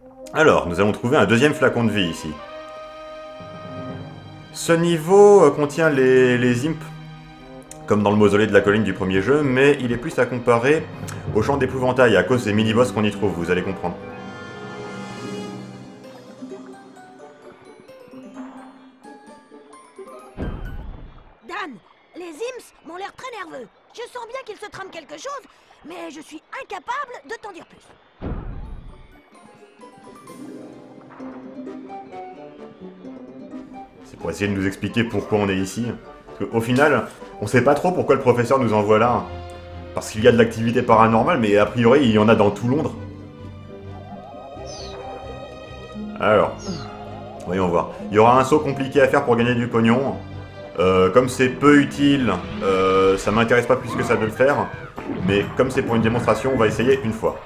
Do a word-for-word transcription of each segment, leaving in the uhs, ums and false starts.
Alors, nous allons trouver un deuxième flacon de vie ici. Ce niveau euh, contient les, les imps, comme dans le mausolée de la colline du premier jeu, mais il est plus à comparer au champ d'épouvantail à cause des mini-boss qu'on y trouve, vous allez comprendre. Dan, les imps m'ont l'air très nerveux. Je sens bien qu'il se trame quelque chose, mais je suis incapable de t'en dire plus. C'est pour essayer de nous expliquer pourquoi on est ici. Parce qu'au final, on sait pas trop pourquoi le professeur nous envoie là. Parce qu'il y a de l'activité paranormale, mais a priori, il y en a dans tout Londres. Alors, voyons voir. Il y aura un saut compliqué à faire pour gagner du pognon. Euh, comme c'est peu utile, euh, ça m'intéresse pas plus que ça de le faire. Mais comme c'est pour une démonstration, on va essayer une fois.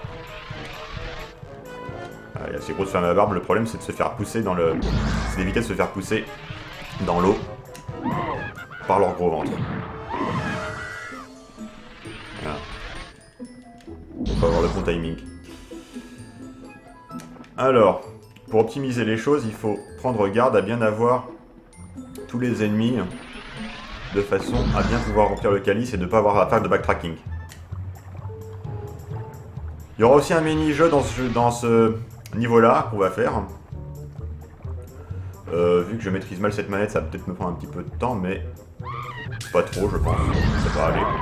Ah, il y a ces grosses femmes à barbe, le problème c'est de se faire pousser dans le... C'est d'éviter de se faire pousser dans l'eau par leur gros ventre. Voilà. Il faut avoir le bon timing. Alors, pour optimiser les choses, il faut prendre garde à bien avoir tous les ennemis de façon à bien pouvoir remplir le calice et de ne pas avoir à faire de backtracking. Il y aura aussi un mini-jeu dans ce, dans ce niveau-là qu'on va faire. Euh, vu que je maîtrise mal cette manette, ça va peut-être me prendre un petit peu de temps, mais pas trop, je pense. Ça va aller.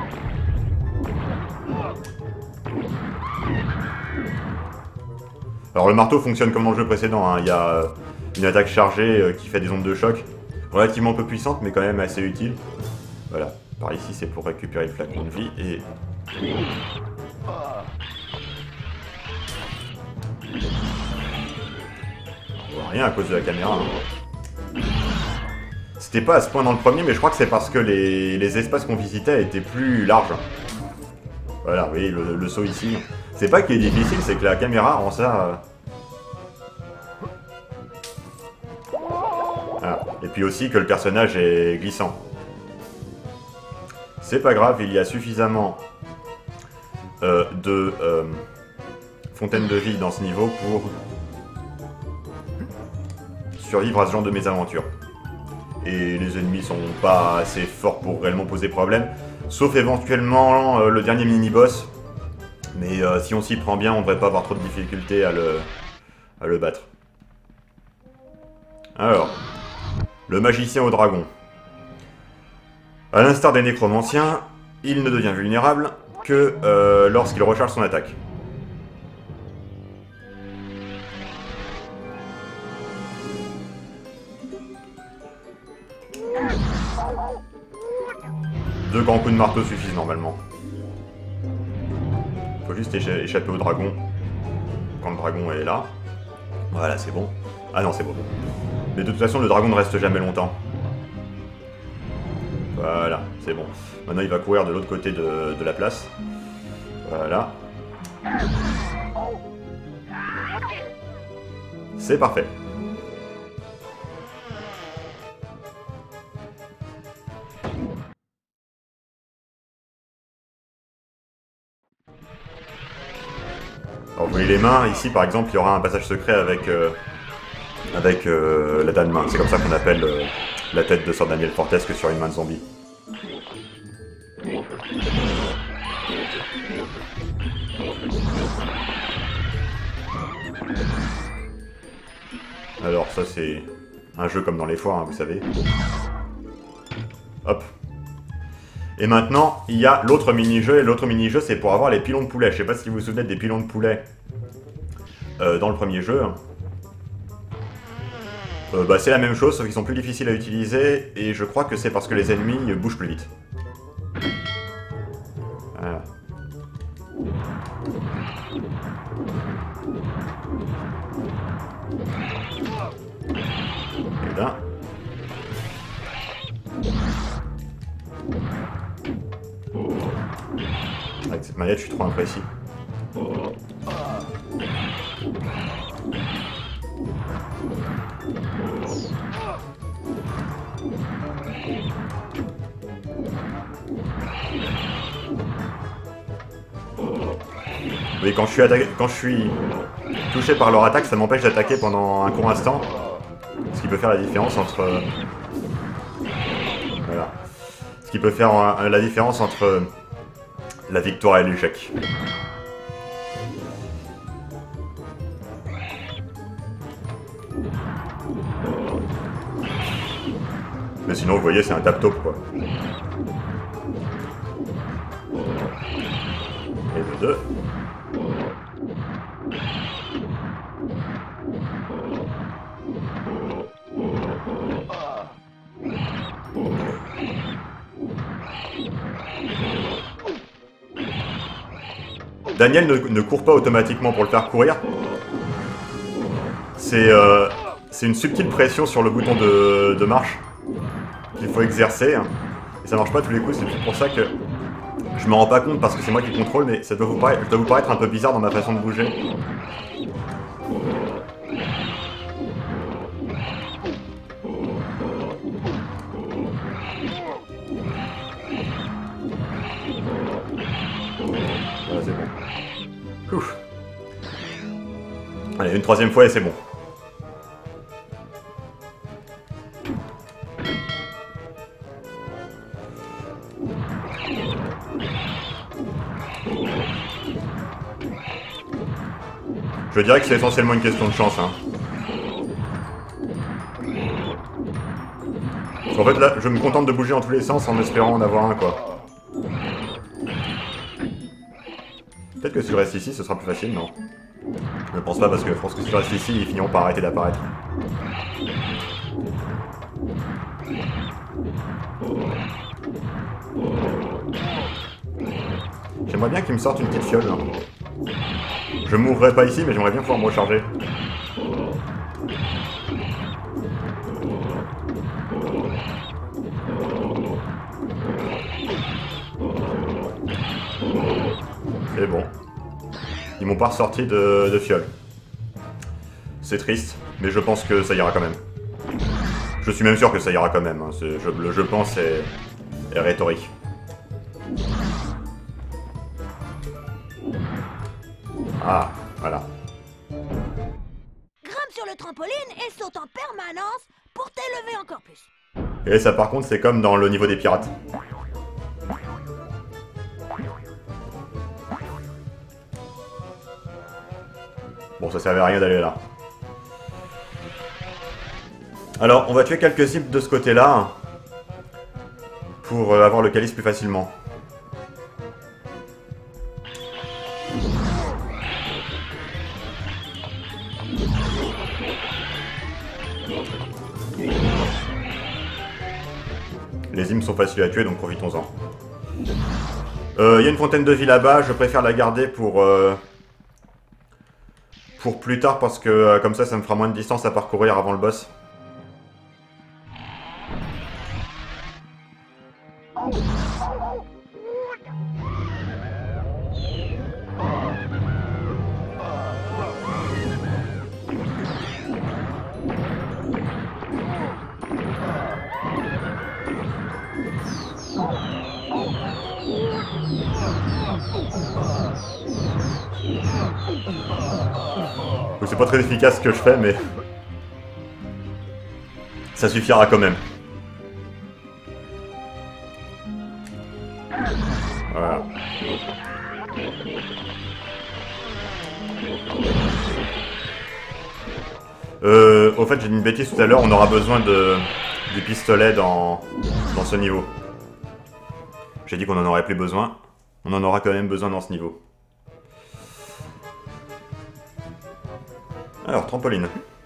Alors le marteau fonctionne comme dans le jeu précédent, hein. Il y a une attaque chargée qui fait des ondes de choc, relativement peu puissante mais quand même assez utile. Voilà, par ici c'est pour récupérer le flacon de vie et... On voit rien à cause de la caméra. Hein. C'était pas à ce point dans le premier, mais je crois que c'est parce que les, les espaces qu'on visitait étaient plus larges. Voilà, vous voyez le, le saut ici. C'est pas qu'il est difficile, c'est que la caméra rend ça... Voilà. Et puis aussi que le personnage est glissant. C'est pas grave, il y a suffisamment euh, de euh, fontaines de vie dans ce niveau pour survivre à ce genre de mésaventures. Et les ennemis sont pas assez forts pour réellement poser problème, sauf éventuellement euh, le dernier mini-boss. Mais euh, si on s'y prend bien, on devrait pas avoir trop de difficultés à le, à le battre. Alors, le magicien au dragon. A l'instar des nécromanciens, il ne devient vulnérable que euh, lorsqu'il recharge son attaque. Deux grands coups de marteau suffisent normalement. Faut juste écha échapper au dragon quand le dragon est là. Voilà, c'est bon. Ah non, c'est bon. Mais de toute façon, le dragon ne reste jamais longtemps. Voilà, c'est bon. Maintenant, il va courir de l'autre côté de, de la place. Voilà. C'est parfait. Alors, vous voyez les mains, ici par exemple, il y aura un passage secret avec, euh, avec euh, la dame main. C'est comme ça qu'on appelle euh, la tête de Sir Daniel Fortesque sur une main de zombie. Alors ça c'est un jeu comme dans les foires, hein, vous savez. Hop. Et maintenant, il y a l'autre mini-jeu, et l'autre mini-jeu c'est pour avoir les pilons de poulet. Je sais pas si vous vous souvenez des pilons de poulet euh, dans le premier jeu. Euh, bah, c'est la même chose, sauf qu'ils sont plus difficiles à utiliser, et je crois que c'est parce que les ennemis bougent plus vite. Voilà. Et là. Avec cette manette, je suis trop imprécis. Oui, quand je suis attaqué, quand je suis touché par leur attaque, ça m'empêche d'attaquer pendant un court instant. Ce qui peut faire la différence entre... Voilà. Ce qui peut faire euh, la différence entre la victoire et l'échec. Mais sinon, vous voyez, c'est un tap-top, quoi. Et le deux. Daniel ne, ne court pas automatiquement pour le faire courir. C'est euh, c'est une subtile pression sur le bouton de, de marche qu'il faut exercer. Et ça marche pas tous les coups, c'est pour ça que je me rends pas compte parce que c'est moi qui contrôle, mais ça doit vous paraître, ça doit vous paraître un peu bizarre dans ma façon de bouger. Voilà, c'est bon. Ouf. Allez, une troisième fois et c'est bon. Je dirais que c'est essentiellement une question de chance. Hein. En fait, là, je me contente de bouger en tous les sens en espérant en avoir un, quoi. Peut-être que si je reste ici, ce sera plus facile, non? Je ne pense pas, parce que je pense que si je reste ici, ils finiront par arrêter d'apparaître. J'aimerais bien qu'ils me sortent une petite fiole, là. Je mourrai pas ici, mais j'aimerais bien pouvoir me recharger. C'est bon. Ils m'ont pas ressorti de, de fiole. C'est triste, mais je pense que ça ira quand même. Je suis même sûr que ça ira quand même. Hein. Je, le je pense est, est rhétorique. Ah, voilà. Grimpe sur le trampoline et saute en permanence pour t'élever encore plus. Et ça par contre c'est comme dans le niveau des pirates. Bon, ça servait à rien d'aller là. Alors, on va tuer quelques zips de ce côté-là pour avoir le calice plus facilement. Les hymnes sont faciles à tuer, donc profitons-en. Il euh, y a une fontaine de vie là-bas, je préfère la garder pour... Euh, pour plus tard, parce que euh, comme ça, ça me fera moins de distance à parcourir avant le boss. C'est pas très efficace ce que je fais, mais ça suffira quand même. Voilà. Euh, au fait, j'ai dit une bêtise tout à l'heure, on aura besoin de, du pistolet dans, dans ce niveau. J'ai dit qu'on en aurait plus besoin. On en aura quand même besoin dans ce niveau. Alors, trampoline.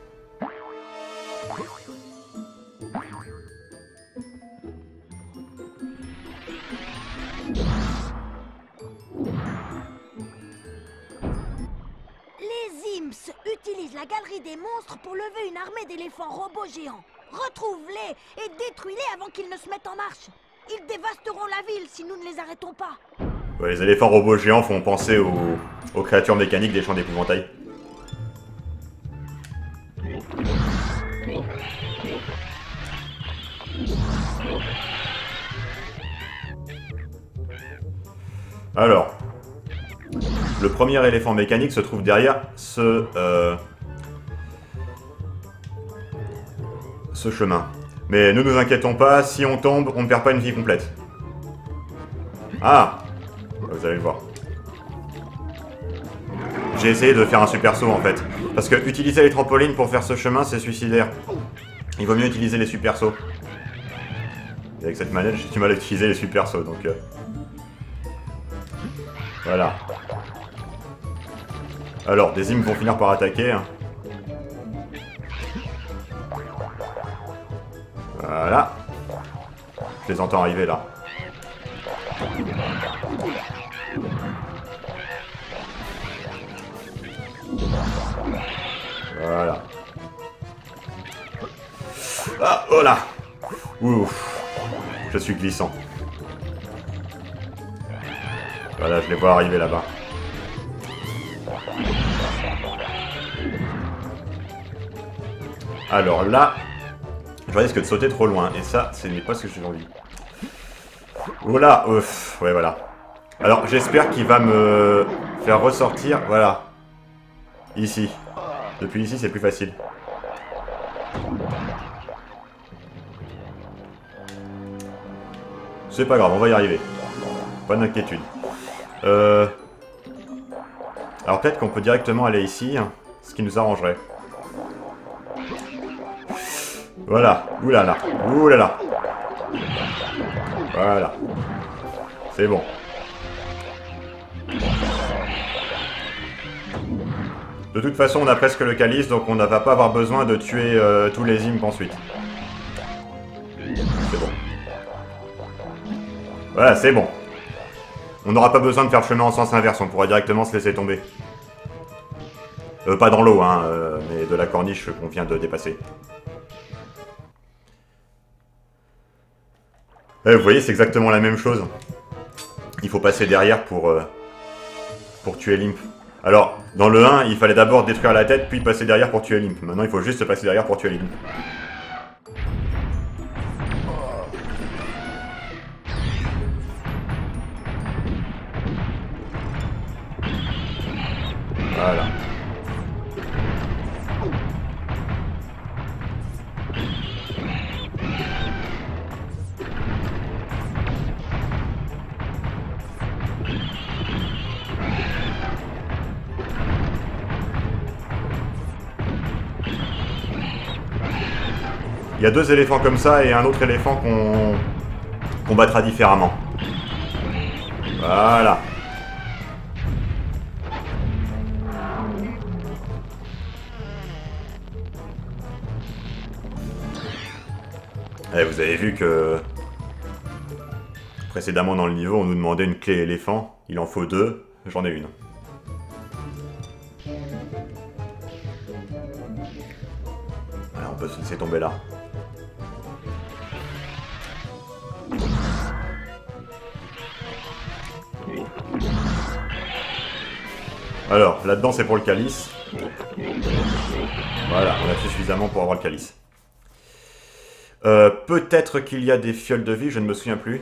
Les Imps utilisent la galerie des monstres pour lever une armée d'éléphants robots géants. Retrouve-les et détruis-les avant qu'ils ne se mettent en marche. Ils dévasteront la ville si nous ne les arrêtons pas. Ouais, les éléphants robots géants font penser aux, aux créatures mécaniques des champs d'épouvantail. Alors, le premier éléphant mécanique se trouve derrière ce, euh, ce chemin. Mais ne nous inquiétons pas, si on tombe, on ne perd pas une vie complète. Ah! Vous allez le voir. J'ai essayé de faire un super saut en fait. Parce que utiliser les trampolines pour faire ce chemin, c'est suicidaire. Il vaut mieux utiliser les super sauts. Et avec cette manette, j'ai du mal à utiliser les super sauts, donc... Euh... Voilà. Alors, des imps vont finir par attaquer. Hein. Voilà. Je les entends arriver là. Voilà. Ah, oh là. Ouf. Je suis glissant. Voilà, je les vois arriver là-bas. Alors là, je risque de sauter trop loin. Et ça, ce n'est pas ce que j'ai envie. Oh là, ouf. Ouais, voilà. Alors, j'espère qu'il va me faire ressortir. Voilà. Ici. Depuis ici, c'est plus facile. C'est pas grave, on va y arriver. Pas d'inquiétude. Euh... Alors peut-être qu'on peut directement aller ici, hein, ce qui nous arrangerait. Voilà. Oulala. Oulala. Voilà. C'est bon. De toute façon, on a presque le calice, donc on ne va pas avoir besoin de tuer euh, tous les imps ensuite. C'est bon. Voilà, c'est bon. On n'aura pas besoin de faire le chemin en sens inverse, on pourra directement se laisser tomber. Euh, pas dans l'eau, hein, euh, mais de la corniche qu'on vient de dépasser. Eh, vous voyez, c'est exactement la même chose. Il faut passer derrière pour, euh, pour tuer l'imp. Alors, dans le un, il fallait d'abord détruire la tête, puis passer derrière pour tuer l'imp. Maintenant, il faut juste passer derrière pour tuer l'imp. Voilà. Il y a deux éléphants comme ça et un autre éléphant qu'on qu'on battra différemment. Voilà. Et vous avez vu que précédemment dans le niveau, on nous demandait une clé éléphant. Il en faut deux. J'en ai une. Alors, on peut se laisser tomber là. Alors, là-dedans, c'est pour le calice. Voilà, on a fait suffisamment pour avoir le calice. Euh, peut-être qu'il y a des fioles de vie, je ne me souviens plus.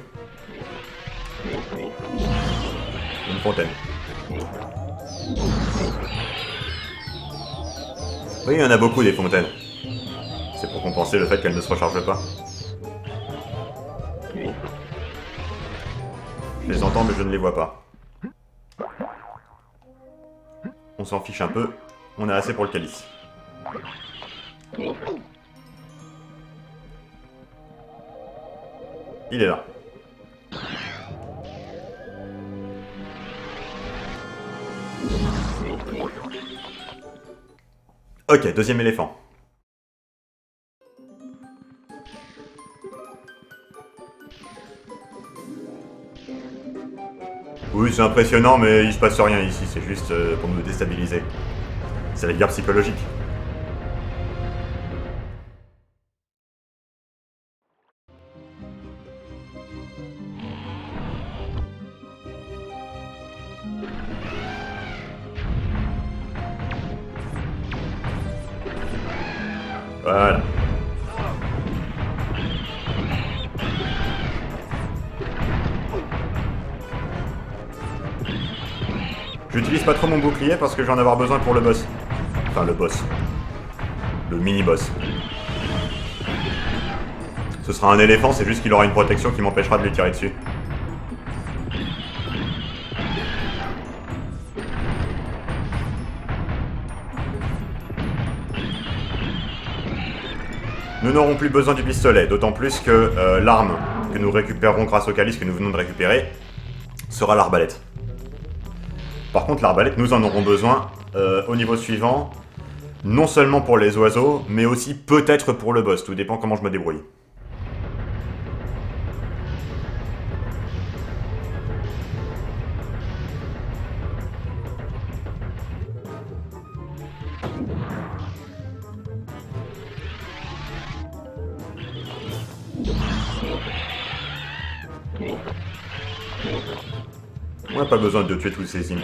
Une fontaine. Oui, il y en a beaucoup des fontaines. C'est pour compenser le fait qu'elles ne se rechargent pas. Je les entends, mais je ne les vois pas. On s'en fiche un peu. On a assez pour le calice. Il est là. Ok, deuxième éléphant. Oui, c'est impressionnant, mais il se passe rien ici, c'est juste euh, pour nous déstabiliser. C'est la guerre psychologique. Voilà. J'utilise pas trop mon bouclier parce que je vais en avoir besoin pour le boss. Enfin, le boss. Le mini-boss. Ce sera un éléphant, c'est juste qu'il aura une protection qui m'empêchera de lui tirer dessus. Nous n'aurons plus besoin du pistolet, d'autant plus que euh, l'arme que nous récupérerons grâce au calice que nous venons de récupérer sera l'arbalète. Par contre, l'arbalète, nous en aurons besoin euh, au niveau suivant, non seulement pour les oiseaux, mais aussi peut-être pour le boss, tout dépend comment je me débrouille. On n'a pas besoin de tuer tous ces imps.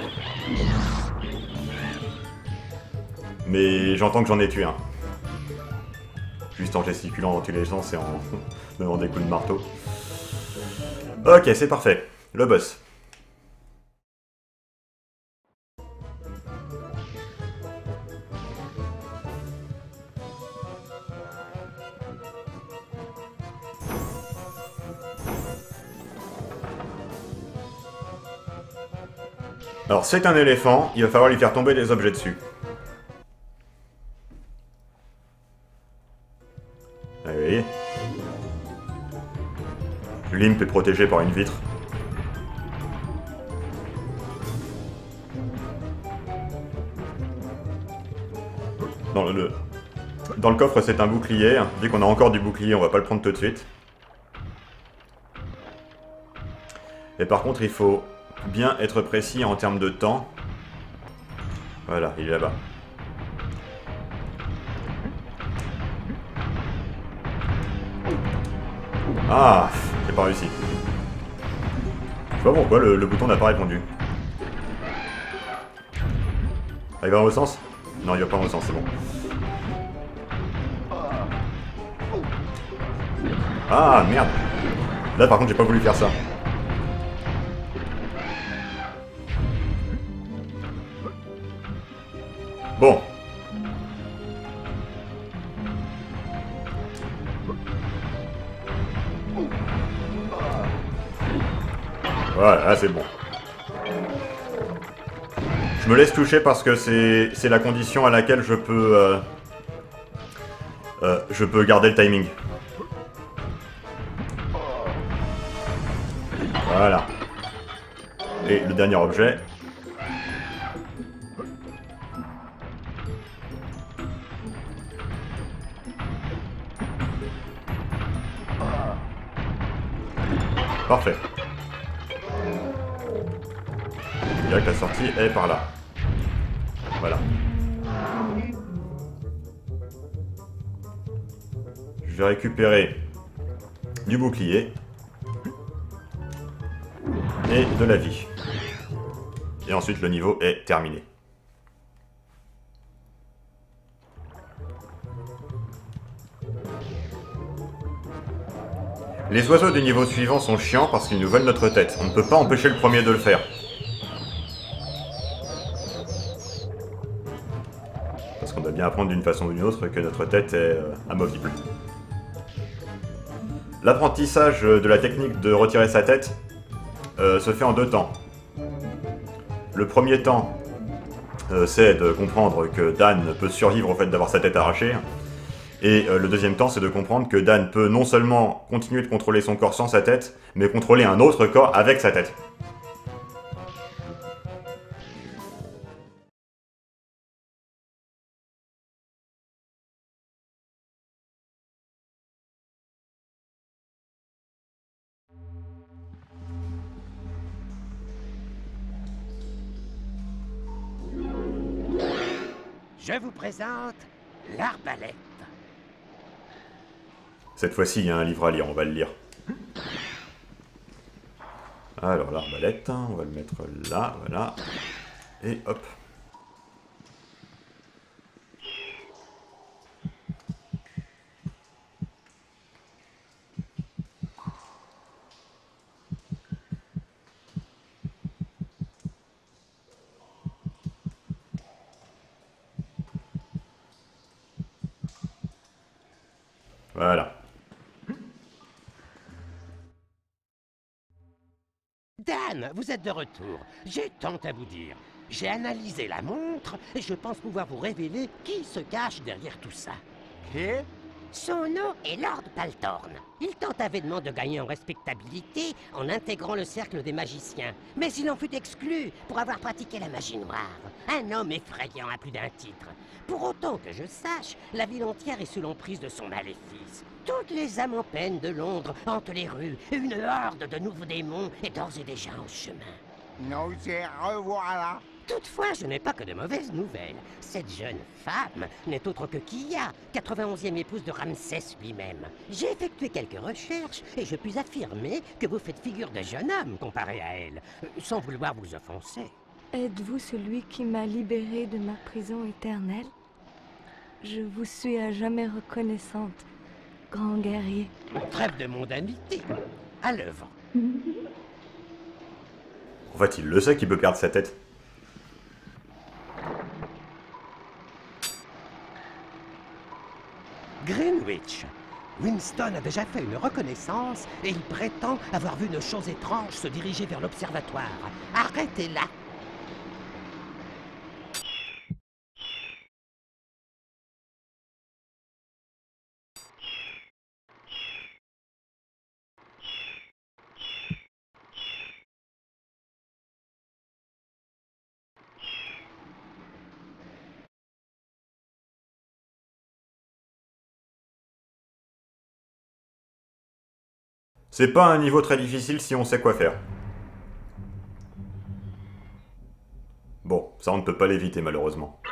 Mais j'entends que j'en ai tué un. Juste en gesticulant dans tous les sens et en donnant des coups de marteau. Ok, c'est parfait. Le boss. Alors c'est un éléphant, il va falloir lui faire tomber des objets dessus. Allez. L'imp est protégé par une vitre. Dans le, dans le coffre c'est un bouclier. Vu qu'on a encore du bouclier, on va pas le prendre tout de suite. Et par contre il faut bien être précis en termes de temps. Voilà, il est là-bas. Ah, j'ai pas réussi. Je sais pas pourquoi le, le bouton n'a pas répondu. Ah, il va dans le sens? Non, il va pas dans le sens, c'est bon. Ah, merde. Là, par contre, j'ai pas voulu faire ça. Bon. Voilà, là c'est bon. Je me laisse toucher parce que c'est la condition à laquelle je peux... Euh, euh, je peux garder le timing. Voilà. Et le dernier objet... Parfait. Je dirais que la sortie est par là. Voilà. Je vais récupérer du bouclier et de la vie. Et ensuite le niveau est terminé. Les oiseaux du niveau suivant sont chiants parce qu'ils nous volent notre tête. On ne peut pas empêcher le premier de le faire. Parce qu'on doit bien apprendre d'une façon ou d'une autre que notre tête est euh, amovible. L'apprentissage de la technique de retirer sa tête euh, se fait en deux temps. Le premier temps, euh, c'est de comprendre que Dan peut survivre au fait d'avoir sa tête arrachée. Et euh, le deuxième temps, c'est de comprendre que Dan peut non seulement continuer de contrôler son corps sans sa tête, mais contrôler un autre corps avec sa tête. Je vous présente l'arbalète. Cette fois-ci, il y a un livre à lire, on va le lire. Alors, l'arbalète, on va le mettre là, voilà. Et hop. Dan, vous êtes de retour. J'ai tant à vous dire. J'ai analysé la montre et je pense pouvoir vous révéler qui se cache derrière tout ça. Qui? Son nom est Lord Baltorn. Il tente avidement de gagner en respectabilité en intégrant le cercle des magiciens. Mais il en fut exclu pour avoir pratiqué la magie noire. Un homme effrayant à plus d'un titre. Pour autant que je sache, la ville entière est sous l'emprise de son maléfice. Toutes les âmes en peine de Londres hantent les rues et une horde de nouveaux démons est d'ores et déjà en chemin. Nous y revoilà. Toutefois, je n'ai pas que de mauvaises nouvelles. Cette jeune femme n'est autre que Kia, quatre-vingt-onzième épouse de Ramsès lui-même. J'ai effectué quelques recherches et je puis affirmer que vous faites figure de jeune homme comparé à elle, sans vouloir vous offenser. Êtes-vous celui qui m'a libéré de ma prison éternelle? Je vous suis à jamais reconnaissante, grand guerrier. Trêve de mondanité. À l'œuvre. En fait, il le sait qu'il peut perdre sa tête. Greenwich. Winston a déjà fait une reconnaissance et il prétend avoir vu une chose étrange se diriger vers l'observatoire. Arrêtez-la. C'est pas un niveau très difficile si on sait quoi faire. Bon, ça on ne peut pas l'éviter malheureusement.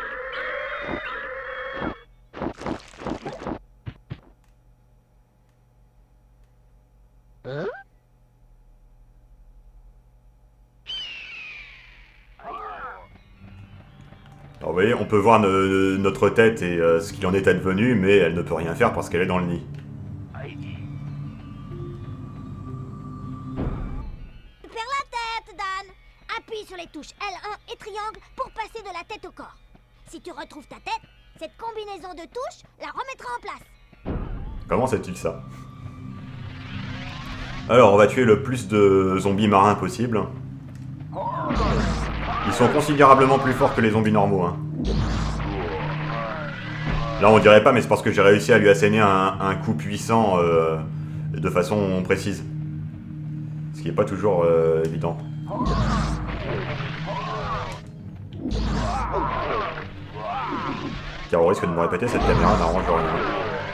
Hein? Alors vous voyez, on peut voir ne- notre tête et euh, ce qu'il en est advenu, mais elle ne peut rien faire parce qu'elle est dans le nid. Perds la tête, Dan. Appuie sur les touches L un et triangle pour passer de la tête au corps. Si tu retrouves ta tête, cette combinaison de touches la remettra en place. Comment sait-il ça? Alors, on va tuer le plus de zombies marins possible. Ils sont considérablement plus forts que les zombies normaux. Hein. Là, on dirait pas, mais c'est parce que j'ai réussi à lui asséner un, un coup puissant euh, de façon précise. Ce qui n'est pas toujours euh, évident. Car au risque de me répéter, cette caméra n'arrange rien.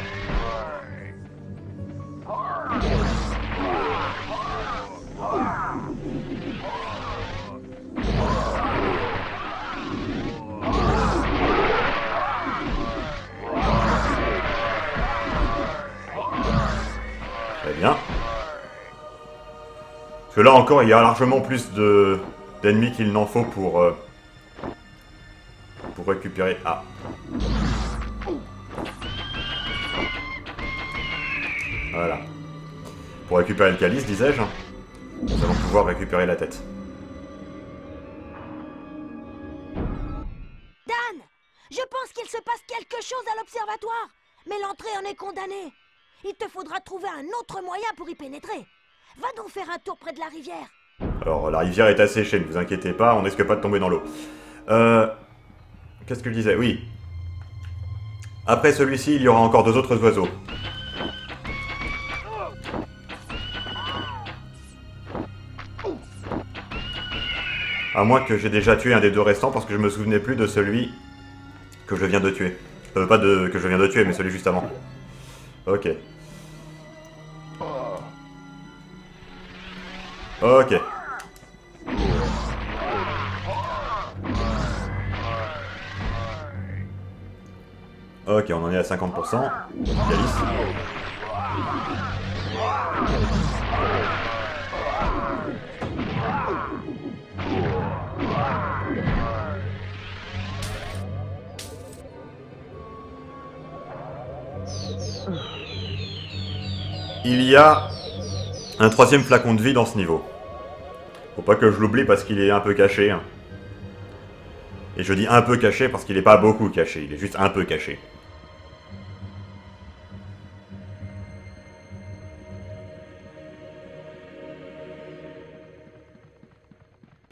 Très bien. Parce que là encore, il y a largement plus de d'ennemis qu'il n'en faut pour euh, pour récupérer. Ah. Voilà. Pour récupérer le calice, disais-je, nous allons pouvoir récupérer la tête. Dan, je pense qu'il se passe quelque chose à l'observatoire. Mais l'entrée en est condamnée. Il te faudra trouver un autre moyen pour y pénétrer. Va donc faire un tour près de la rivière. Alors, la rivière est asséchée, ne vous inquiétez pas, on risque pas de tomber dans l'eau. Euh... Qu'est-ce que je disais? Oui. Après celui-ci, il y aura encore deux autres oiseaux. À moins que j'ai déjà tué un des deux restants, parce que je me souvenais plus de celui que je viens de tuer. Euh, pas de que je viens de tuer, mais celui juste avant. Ok. Ok. Ok, on en est à cinquante pour cent. Calice. Il y a un troisième flacon de vie dans ce niveau. Faut pas que je l'oublie parce qu'il est un peu caché. Hein. Et je dis un peu caché parce qu'il n'est pas beaucoup caché, il est juste un peu caché.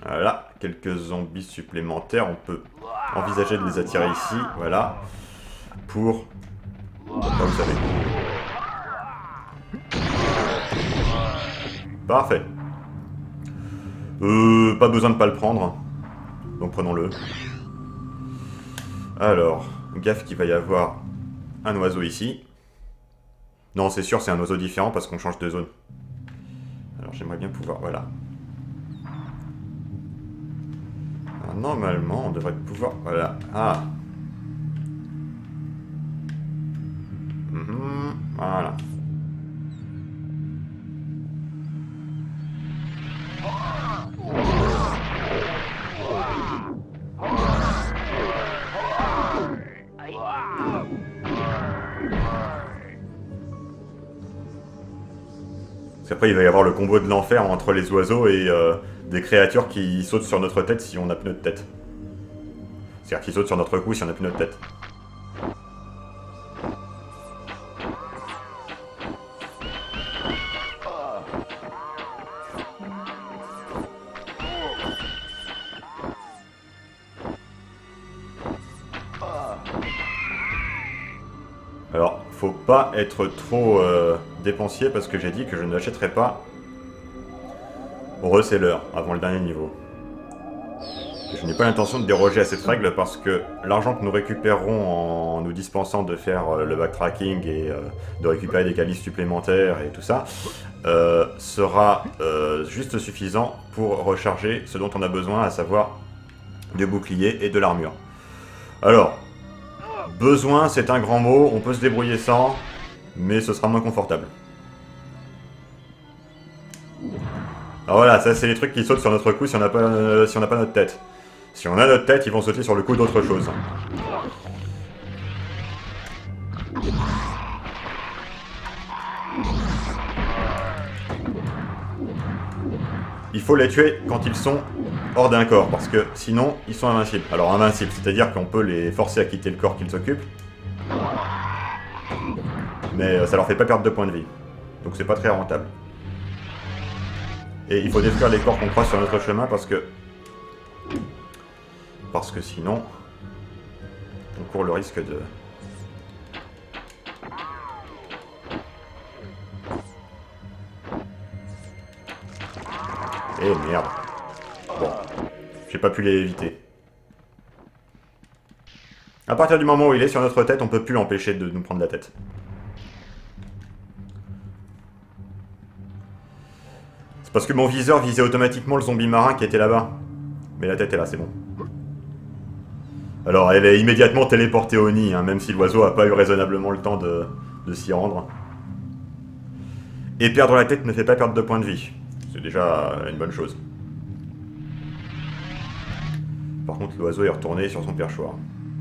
Voilà, quelques zombies supplémentaires. On peut envisager de les attirer ici, voilà. Pour... Comme vous savez. Parfait. Euh, pas besoin de pas le prendre. Donc prenons-le. Alors, gaffe qu'il va y avoir un oiseau ici. Non, c'est sûr, c'est un oiseau différent parce qu'on change de zone. Alors j'aimerais bien pouvoir... Voilà. Alors, normalement, on devrait pouvoir... Voilà. Ah. Mmh, voilà. Parce qu'après, il va y avoir le combo de l'enfer entre les oiseaux et euh, des créatures qui sautent sur notre tête si on n'a plus notre tête. C'est-à-dire qui sautent sur notre cou si on n'a plus notre tête. Alors, faut pas être trop euh, dépensier parce que j'ai dit que je ne l'achèterais pas au reseller avant le dernier niveau. Je n'ai pas l'intention de déroger à cette règle parce que l'argent que nous récupérerons en nous dispensant de faire euh, le backtracking et euh, de récupérer des calices supplémentaires et tout ça euh, sera euh, juste suffisant pour recharger ce dont on a besoin, à savoir des boucliers et de l'armure. Alors, besoin, c'est un grand mot, on peut se débrouiller sans, mais ce sera moins confortable. Alors voilà, ça c'est les trucs qui sautent sur notre cou si on n'a pas, euh, si on n'a pas notre tête. Si on a notre tête, ils vont sauter sur le cou d'autre chose. Il faut les tuer quand ils sont hors d'un corps, parce que sinon, ils sont invincibles. Alors invincibles, c'est-à-dire qu'on peut les forcer à quitter le corps qu'ils occupent, mais ça leur fait pas perdre de points de vie. Donc c'est pas très rentable. Et il faut détruire les corps qu'on croise sur notre chemin, parce que... Parce que sinon, on court le risque de... Eh merde. Bon, j'ai pas pu les éviter. À partir du moment où il est sur notre tête, on peut plus l'empêcher de nous prendre la tête. C'est parce que mon viseur visait automatiquement le zombie marin qui était là-bas. Mais la tête est là, c'est bon. Alors, elle est immédiatement téléportée au nid, hein, même si l'oiseau a pas eu raisonnablement le temps de, de s'y rendre. Et perdre la tête ne fait pas perdre de points de vie. C'est déjà une bonne chose. Par contre, l'oiseau est retourné sur son perchoir.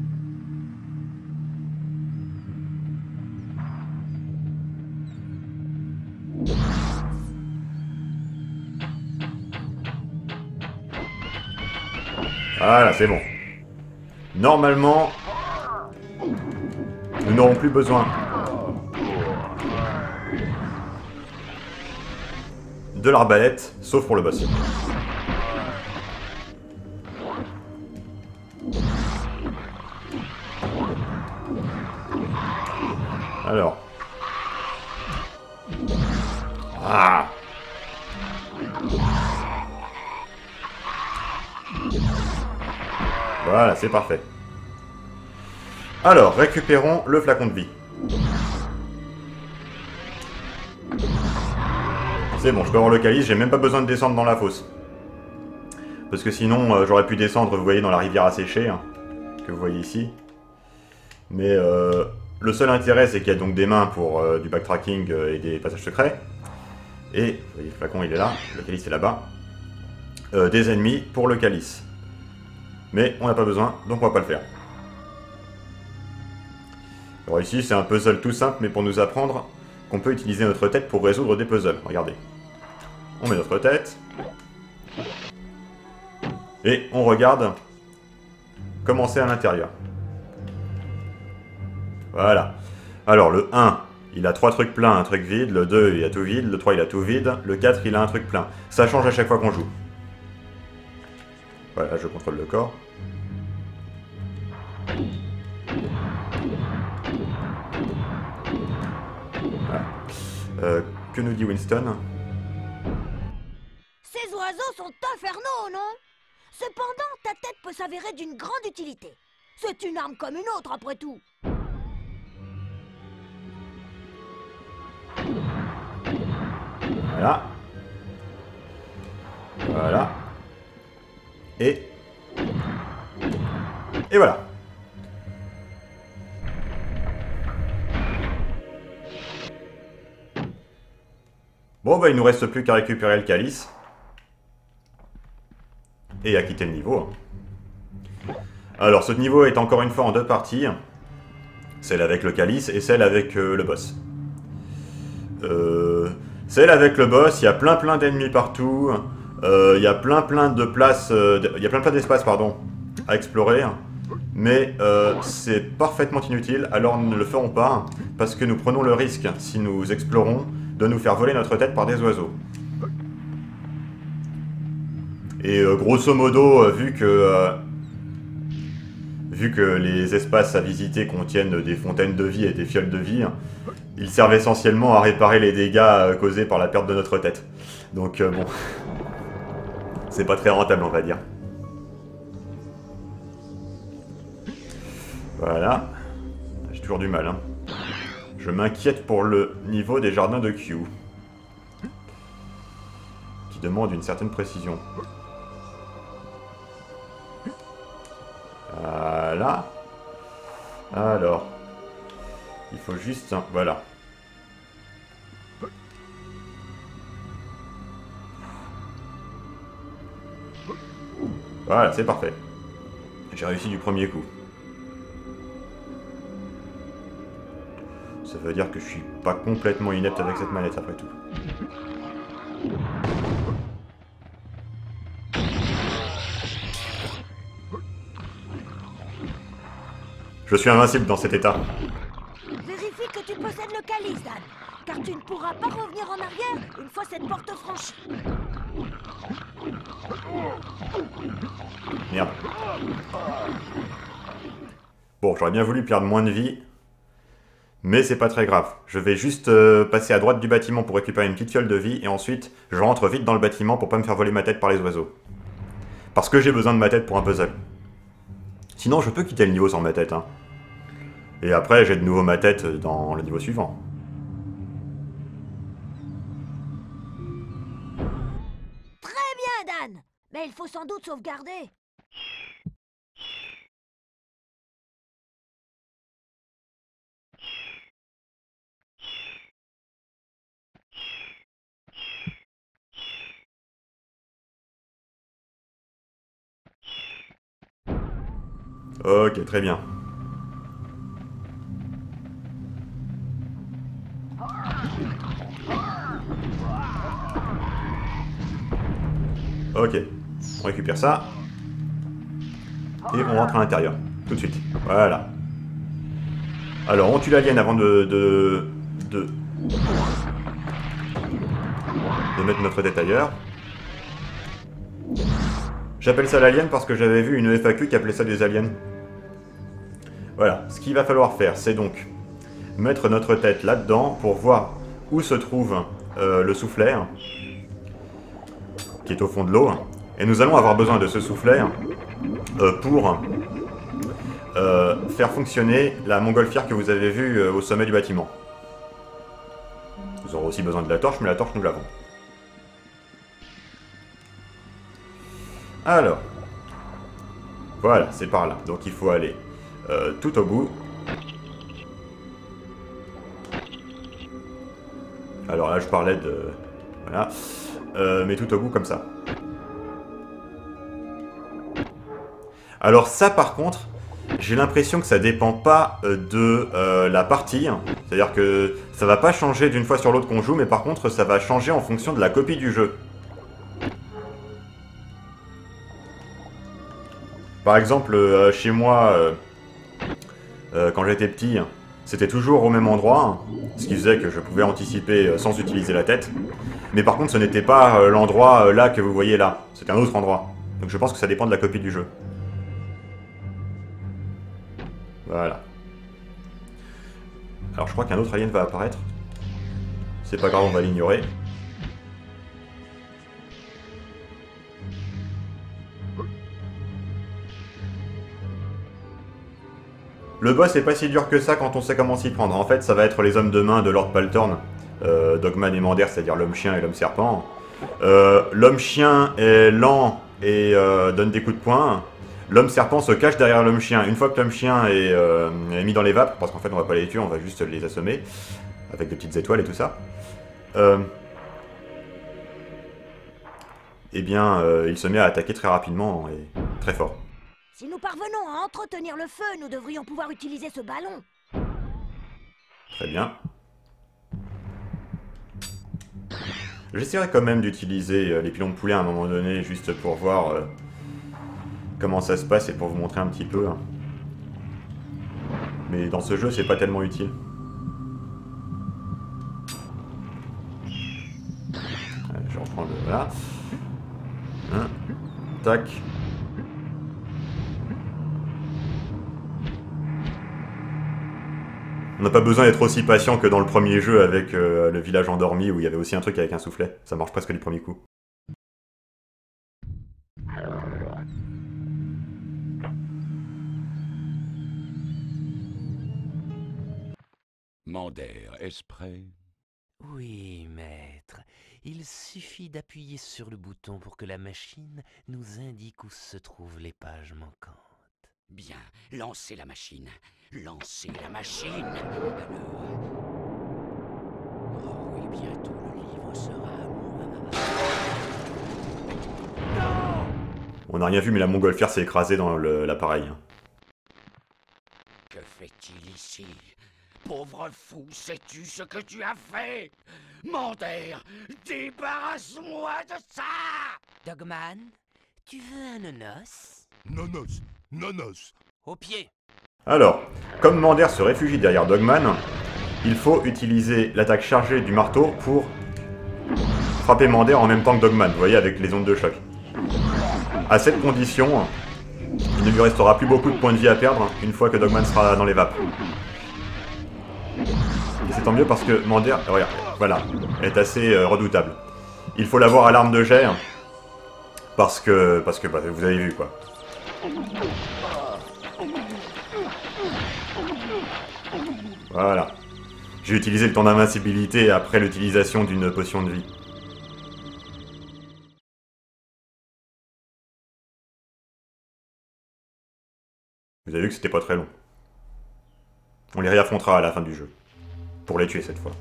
Voilà, c'est bon. Normalement, nous n'aurons plus besoin de l'arbalète, sauf pour le boss. Alors. Ah. Voilà, c'est parfait. Alors, récupérons le flacon de vie. C'est bon, je peux avoir le calice, j'ai même pas besoin de descendre dans la fosse. Parce que sinon, euh, j'aurais pu descendre, vous voyez, dans la rivière asséchée, hein, que vous voyez ici. Mais euh, le seul intérêt, c'est qu'il y a donc des mains pour euh, du backtracking euh, et des passages secrets. Et, vous voyez, le flacon, il est là, le calice est là-bas. Euh, des ennemis pour le calice. Mais on n'a pas besoin, donc on va pas le faire. Alors ici, c'est un puzzle tout simple, mais pour nous apprendre qu'on peut utiliser notre tête pour résoudre des puzzles. Regardez. On met notre tête. Et on regarde comment c'est à l'intérieur. Voilà. Alors le un, il a trois trucs pleins, un truc vide. Le deux, il a tout vide. Le trois, il a tout vide. Le quatre, il a un truc plein. Ça change à chaque fois qu'on joue. Voilà, je contrôle le corps. Voilà. Euh, que nous dit Winston? Ces oiseaux sont infernaux, non? Cependant, ta tête peut s'avérer d'une grande utilité. C'est une arme comme une autre, après tout. Voilà. Voilà. Et... Et voilà. Bon, bah il nous reste plus qu'à récupérer le calice. Et à quitter le niveau. Alors, ce niveau est encore une fois en deux parties. Celle avec le calice et celle avec euh, le boss. Euh, celle avec le boss, il y a plein plein d'ennemis partout. Euh, il y a plein plein de places... Euh, il y a plein plein d'espaces, pardon, à explorer. Mais euh, c'est parfaitement inutile, alors nous ne le ferons pas. Parce que nous prenons le risque, si nous explorons, de nous faire voler notre tête par des oiseaux. Et euh, grosso modo, euh, vu que euh, vu que les espaces à visiter contiennent des fontaines de vie et des fioles de vie, ils servent essentiellement à réparer les dégâts euh, causés par la perte de notre tête. Donc euh, bon, c'est pas très rentable, on va dire. Voilà, j'ai toujours du mal. Hein. Je m'inquiète pour le niveau des jardins de Q, qui demande une certaine précision. Voilà. Alors. Il faut juste... Voilà. Voilà, c'est parfait. J'ai réussi du premier coup. Ça veut dire que je suis pas complètement inepte avec cette manette après tout. Je suis invincible dans cet état. Vérifie que tu possèdes le calice, Dan, car tu ne pourras pas revenir en arrière une fois cette porte franchie. Merde. Bon, j'aurais bien voulu perdre moins de vie, mais c'est pas très grave. Je vais juste euh, passer à droite du bâtiment pour récupérer une petite fiole de vie, et ensuite, je rentre vite dans le bâtiment pour pas me faire voler ma tête par les oiseaux. Parce que j'ai besoin de ma tête pour un puzzle. Sinon, je peux quitter le niveau sans ma tête, hein. Et après, j'ai de nouveau ma tête dans le niveau suivant. Très bien, Dan. Mais il faut sans doute sauvegarder. Ok, très bien. Ok, on récupère ça. Et on rentre à l'intérieur, tout de suite. Voilà. Alors, on tue l'alien avant de, de, de... de mettre notre tête ailleurs. J'appelle ça l'alien parce que j'avais vu une F A Q qui appelait ça des aliens. Voilà, ce qu'il va falloir faire, c'est donc mettre notre tête là-dedans pour voir où se trouve euh, le soufflet, qui est au fond de l'eau. Et nous allons avoir besoin de ce soufflet euh, pour euh, faire fonctionner la montgolfière que vous avez vue euh, au sommet du bâtiment. Nous aurons aussi besoin de la torche, mais la torche nous l'avons. Alors, voilà, c'est par là. Donc il faut aller euh, tout au bout. Alors là, je parlais de... Voilà. Euh, mais tout au bout, comme ça. Alors ça, par contre, j'ai l'impression que ça dépend pas euh, de euh, la partie. C'est-à-dire que ça va pas changer d'une fois sur l'autre qu'on joue, mais par contre, ça va changer en fonction de la copie du jeu. Par exemple, euh, chez moi, euh, euh, quand j'étais petit, c'était toujours au même endroit, ce qui faisait que je pouvais anticiper euh, sans utiliser la tête. Mais par contre, ce n'était pas euh, l'endroit euh, là que vous voyez là, c'était un autre endroit. Donc je pense que ça dépend de la copie du jeu. Voilà. Alors je crois qu'un autre alien va apparaître. C'est pas grave, on va l'ignorer. Le boss est pas si dur que ça quand on sait comment s'y prendre. En fait, ça va être les hommes de main de Lord Paltorn, euh, Dogman et Mander, c'est-à-dire l'homme chien et l'homme serpent. Euh, l'homme chien est lent et euh, donne des coups de poing. L'homme serpent se cache derrière l'homme chien. Une fois que l'homme chien est, euh, est mis dans les vapes, parce qu'en fait on va pas les tuer, on va juste les assommer, avec des petites étoiles et tout ça. Euh, eh bien, euh, il se met à attaquer très rapidement et très fort. Si nous parvenons à entretenir le feu, nous devrions pouvoir utiliser ce ballon. Très bien. J'essaierai quand même d'utiliser les pilons de poulet à un moment donné, juste pour voir euh, comment ça se passe et pour vous montrer un petit peu. Mais dans ce jeu, c'est pas tellement utile. Allez, je reprends le... Voilà. Hein. Tac. On n'a pas besoin d'être aussi patient que dans le premier jeu avec euh, le village endormi où il y avait aussi un truc avec un soufflet. Ça marche presque du premier coup. Mander, est-ce prêt? Oui, maître. Il suffit d'appuyer sur le bouton pour que la machine nous indique où se trouvent les pages manquantes. Bien, lancez la machine. Lancez la machine. Alors... Oh oui, bientôt le livre sera à moi. Non! On n'a rien vu, mais la montgolfière s'est écrasée dans l'appareil. Que fait-il ici? Pauvre fou, sais-tu ce que tu as fait? Mander, débarrasse-moi de ça! Dogman, tu veux un nonos? Nonos, nonos. Au pied. Alors, comme Mander se réfugie derrière Dogman, il faut utiliser l'attaque chargée du marteau pour frapper Mander en même temps que Dogman, vous voyez, avec les ondes de choc. À cette condition, il ne lui restera plus beaucoup de points de vie à perdre une fois que Dogman sera dans les vapes. Et c'est tant mieux parce que Mander, regarde, voilà, est assez euh, redoutable. Il faut l'avoir à l'arme de jet, parce que, parce que bah, vous avez vu quoi. Voilà. J'ai utilisé le temps d'invincibilité après l'utilisation d'une potion de vie. Vous avez vu que c'était pas très long. On les réaffrontera à la fin du jeu. Pour les tuer cette fois.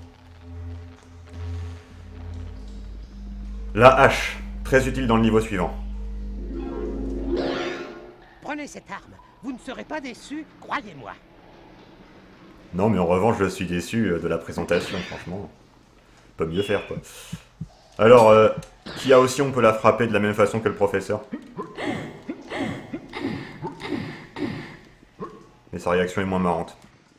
La hache. Très utile dans le niveau suivant. Prenez cette arme. Vous ne serez pas déçus, croyez-moi. Non, mais en revanche, je suis déçu de la présentation, franchement. On peut mieux faire, quoi. Alors, euh, Kia aussi, on peut la frapper de la même façon que le professeur. Mais sa réaction est moins marrante.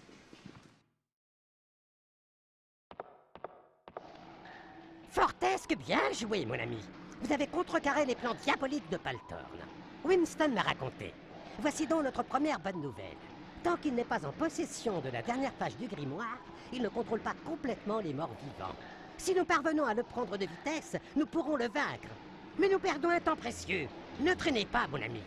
Fortesque, bien joué, mon ami. Vous avez contrecarré les plans diaboliques de Paltorn. Winston m'a raconté. Voici donc notre première bonne nouvelle. Tant qu'il n'est pas en possession de la dernière page du grimoire, il ne contrôle pas complètement les morts vivants. Si nous parvenons à le prendre de vitesse, nous pourrons le vaincre. Mais nous perdons un temps précieux. Ne traînez pas, mon ami.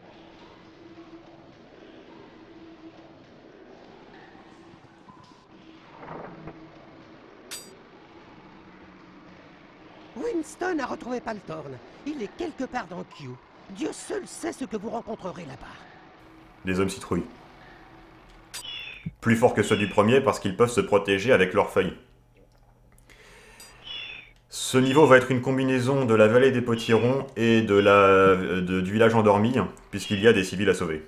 Winston a retrouvé Paltorn. Il est quelque part dans Kew. Dieu seul sait ce que vous rencontrerez là-bas. Les hommes citrouilles. Plus forts que ceux du premier parce qu'ils peuvent se protéger avec leurs feuilles. Ce niveau va être une combinaison de la vallée des potirons et de la, de, du village endormi, puisqu'il y a des civils à sauver.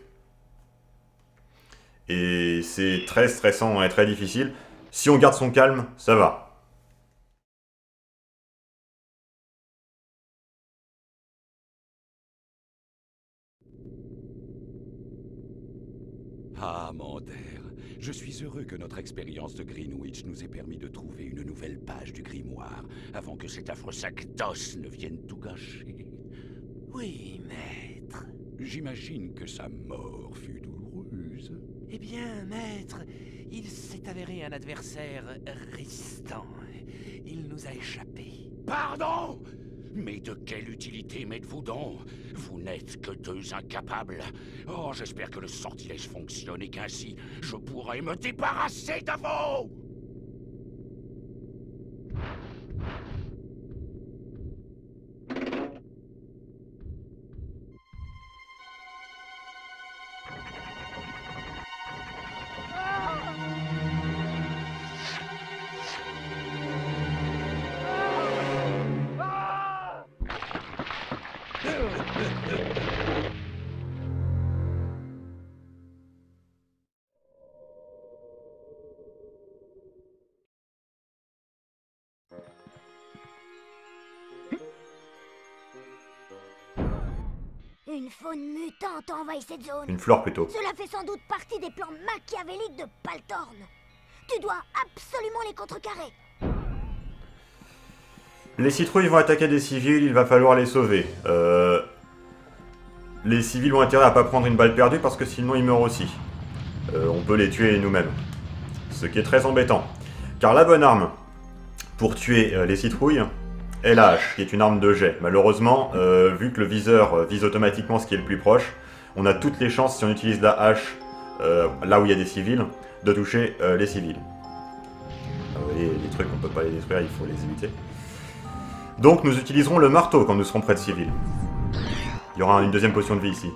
Et c'est très stressant et très difficile. Si on garde son calme, ça va. Ah, Mander, je suis heureux que notre expérience de Greenwich nous ait permis de trouver une nouvelle page du grimoire, avant que cet affreux sac d'os ne vienne tout gâcher. Oui, maître. J'imagine que sa mort fut douloureuse. Eh bien, maître, il s'est avéré un adversaire résistant. Il nous a échappé. Pardon? Mais de quelle utilité m'êtes-vous donc? Vous n'êtes que deux incapables. Oh, j'espère que le sortilège fonctionne et qu'ainsi, je pourrai me débarrasser de vous! Une faune mutante envahit cette zone. Une flore plutôt. Cela fait sans doute partie des plans machiavéliques de Paltorn. Tu dois absolument les contrecarrer. Les citrouilles vont attaquer des civils, il va falloir les sauver. Euh... Les civils ont intérêt à pas prendre une balle perdue parce que sinon ils meurent aussi. Euh, on peut les tuer nous-mêmes. Ce qui est très embêtant. Car la bonne arme pour tuer euh, les citrouilles est la hache, qui est une arme de jet. Malheureusement, euh, vu que le viseur euh, vise automatiquement ce qui est le plus proche, on a toutes les chances, si on utilise la hache euh, là où il y a des civils, de toucher euh, les civils. Ah, vous voyez, les trucs, on peut pas les détruire, il faut les éviter. Donc nous utiliserons le marteau quand nous serons près de civils. Il y aura une deuxième potion de vie ici.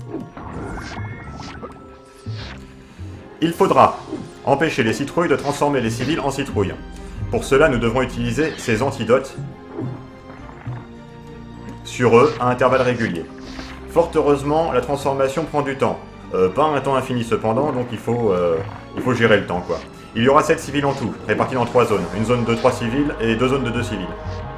Il faudra empêcher les citrouilles de transformer les civils en citrouilles. Pour cela, nous devrons utiliser ces antidotes sur eux à intervalles réguliers. Fort heureusement, la transformation prend du temps. Euh, pas un temps infini cependant, donc il faut, euh, il faut gérer le temps, quoi. Il y aura sept civils en tout, répartis dans trois zones. Une zone de trois civils et deux zones de deux civils.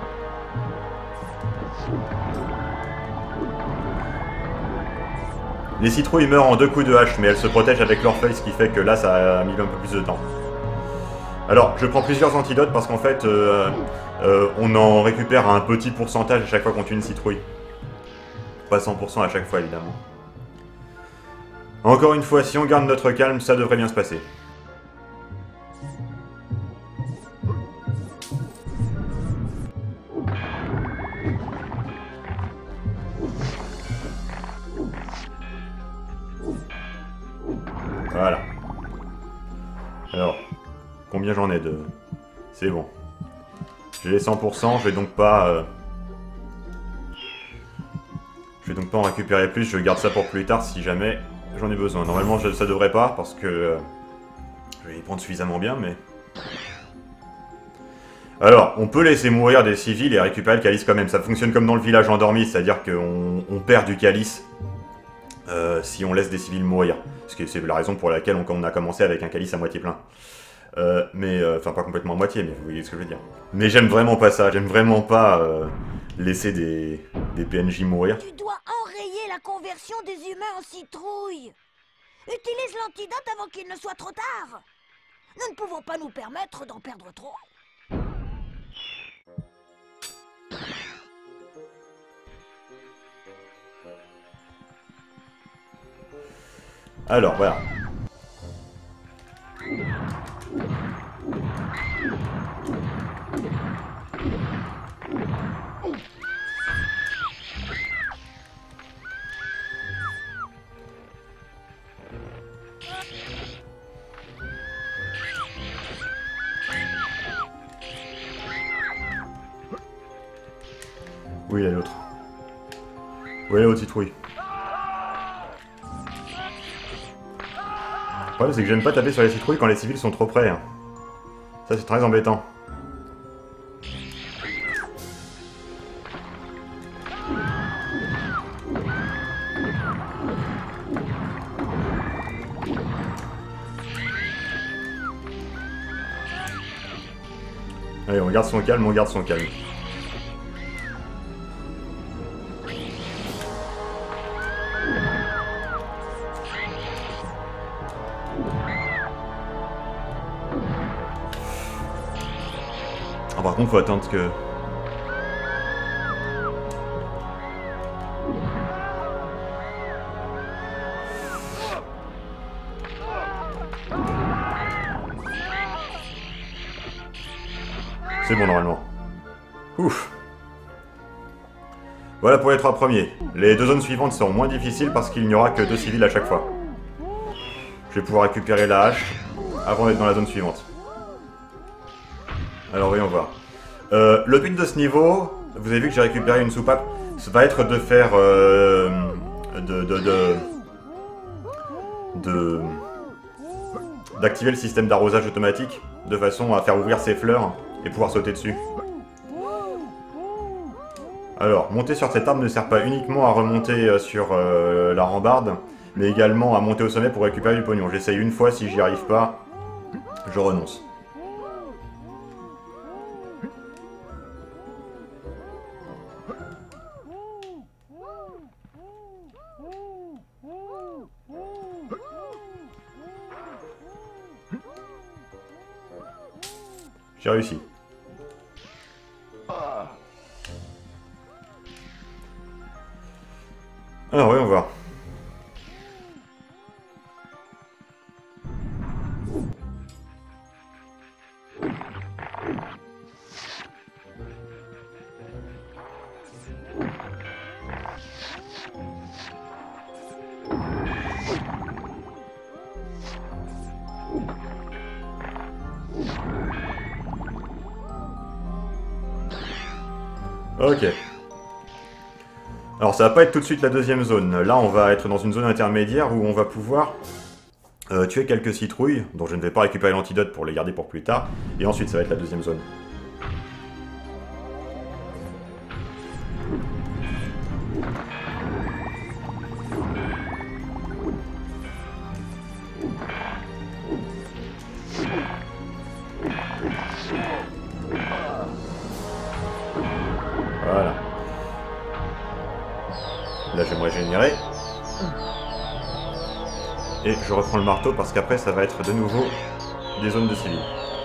Les citrouilles meurent en deux coups de hache, mais elles se protègent avec leurs feuilles, ce qui fait que là, ça a mis un peu plus de temps. Alors, je prends plusieurs antidotes parce qu'en fait, euh, euh, on en récupère un petit pourcentage à chaque fois qu'on tue une citrouille. Pas cent pour cent à chaque fois, évidemment. Encore une fois, si on garde notre calme, ça devrait bien se passer. Voilà. Alors, combien j'en ai de... C'est bon. J'ai les cent pour cent, je vais donc pas... Euh... Je vais donc pas en récupérer plus, je garde ça pour plus tard si jamais j'en ai besoin. Normalement, je, ça devrait pas, parce que... Euh... Je vais y prendre suffisamment bien, mais... Alors, on peut laisser mourir des civils et récupérer le calice quand même. Ça fonctionne comme dans le village endormi, c'est-à-dire qu'on on perd du calice euh, si on laisse des civils mourir. Parce que c'est la raison pour laquelle on, on a commencé avec un calice à moitié plein. Euh, mais, enfin euh, pas complètement à moitié, mais vous voyez ce que je veux dire. Mais j'aime vraiment pas ça, j'aime vraiment pas euh, laisser des, des P N J mourir. Tu dois enrayer la conversion des humains en citrouilles. Utilise l'antidote avant qu'il ne soit trop tard. Nous ne pouvons pas nous permettre d'en perdre trop. Alors, voilà. Oui, il y a l'autre. Oui, l'autre citrouille. Le problème, c'est que j'aime pas taper sur les citrouilles quand les civils sont trop près. Hein. Ça, c'est très embêtant. Allez, on garde son calme, on garde son calme. Ah, par contre, faut attendre que... C'est bon normalement. Ouf. Voilà pour les trois premiers. Les deux zones suivantes seront moins difficiles parce qu'il n'y aura que deux civils à chaque fois. Je vais pouvoir récupérer la hache avant d'être dans la zone suivante. Alors voyons voir. Euh, le but de ce niveau, vous avez vu que j'ai récupéré une soupape, ça va être de faire... Euh, de... de, de, de d'activer le système d'arrosage automatique de façon à faire ouvrir ses fleurs et pouvoir sauter dessus. Alors, monter sur cette arbre ne sert pas uniquement à remonter sur euh, la rambarde, mais également à monter au sommet pour récupérer du pognon. J'essaye une fois, si j'y arrive pas, je renonce. J'ai réussi. Alors, voyons voir. Ok. Alors ça va pas être tout de suite la deuxième zone. Là on va être dans une zone intermédiaire où on va pouvoir euh, tuer quelques citrouilles, dont je ne vais pas récupérer l'antidote pour les garder pour plus tard. Et ensuite ça va être la deuxième zone. Voilà. Là j'aimerais générer. Et je reprends le marteau parce qu'après ça va être de nouveau des zones de civils.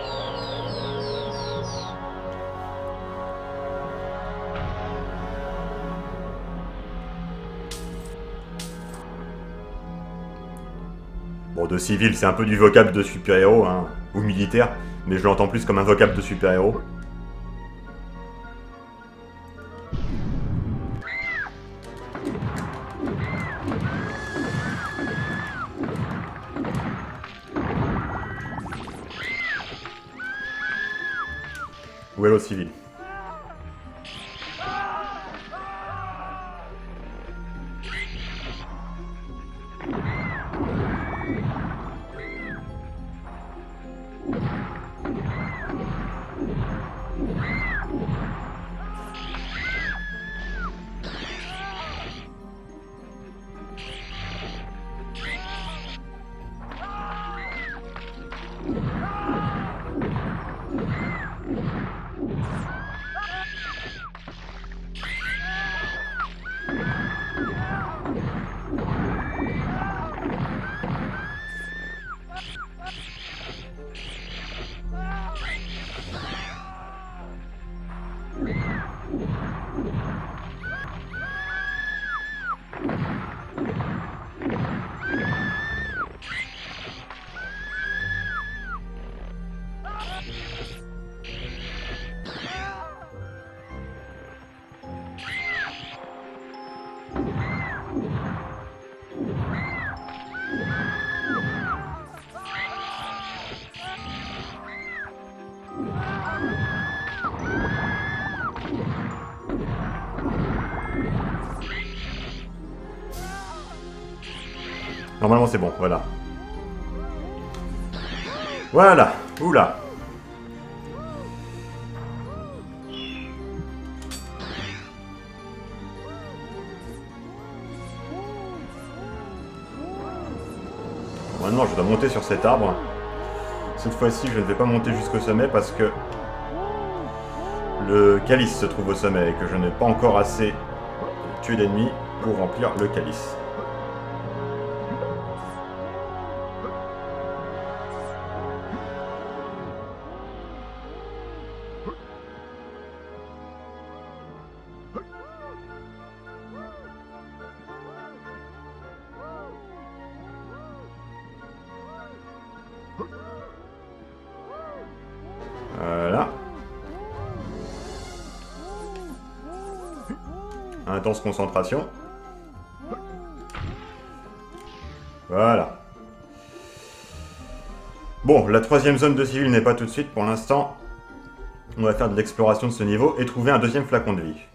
Bon, de civil c'est un peu du vocable de super-héros, hein, ou militaire, mais je l'entends plus comme un vocable de super-héros. Où est l'autre civil? Normalement c'est bon, voilà. Voilà, oula. Maintenant je dois monter sur cet arbre. Cette fois-ci je ne vais pas monter jusqu'au sommet parce que le calice se trouve au sommet et que je n'ai pas encore assez tué d'ennemis pour remplir le calice. Voilà. Intense concentration. Voilà. Bon, la troisième zone de civil n'est pas tout de suite pour l'instant. On va faire de l'exploration de ce niveau et trouver un deuxième flacon de vie.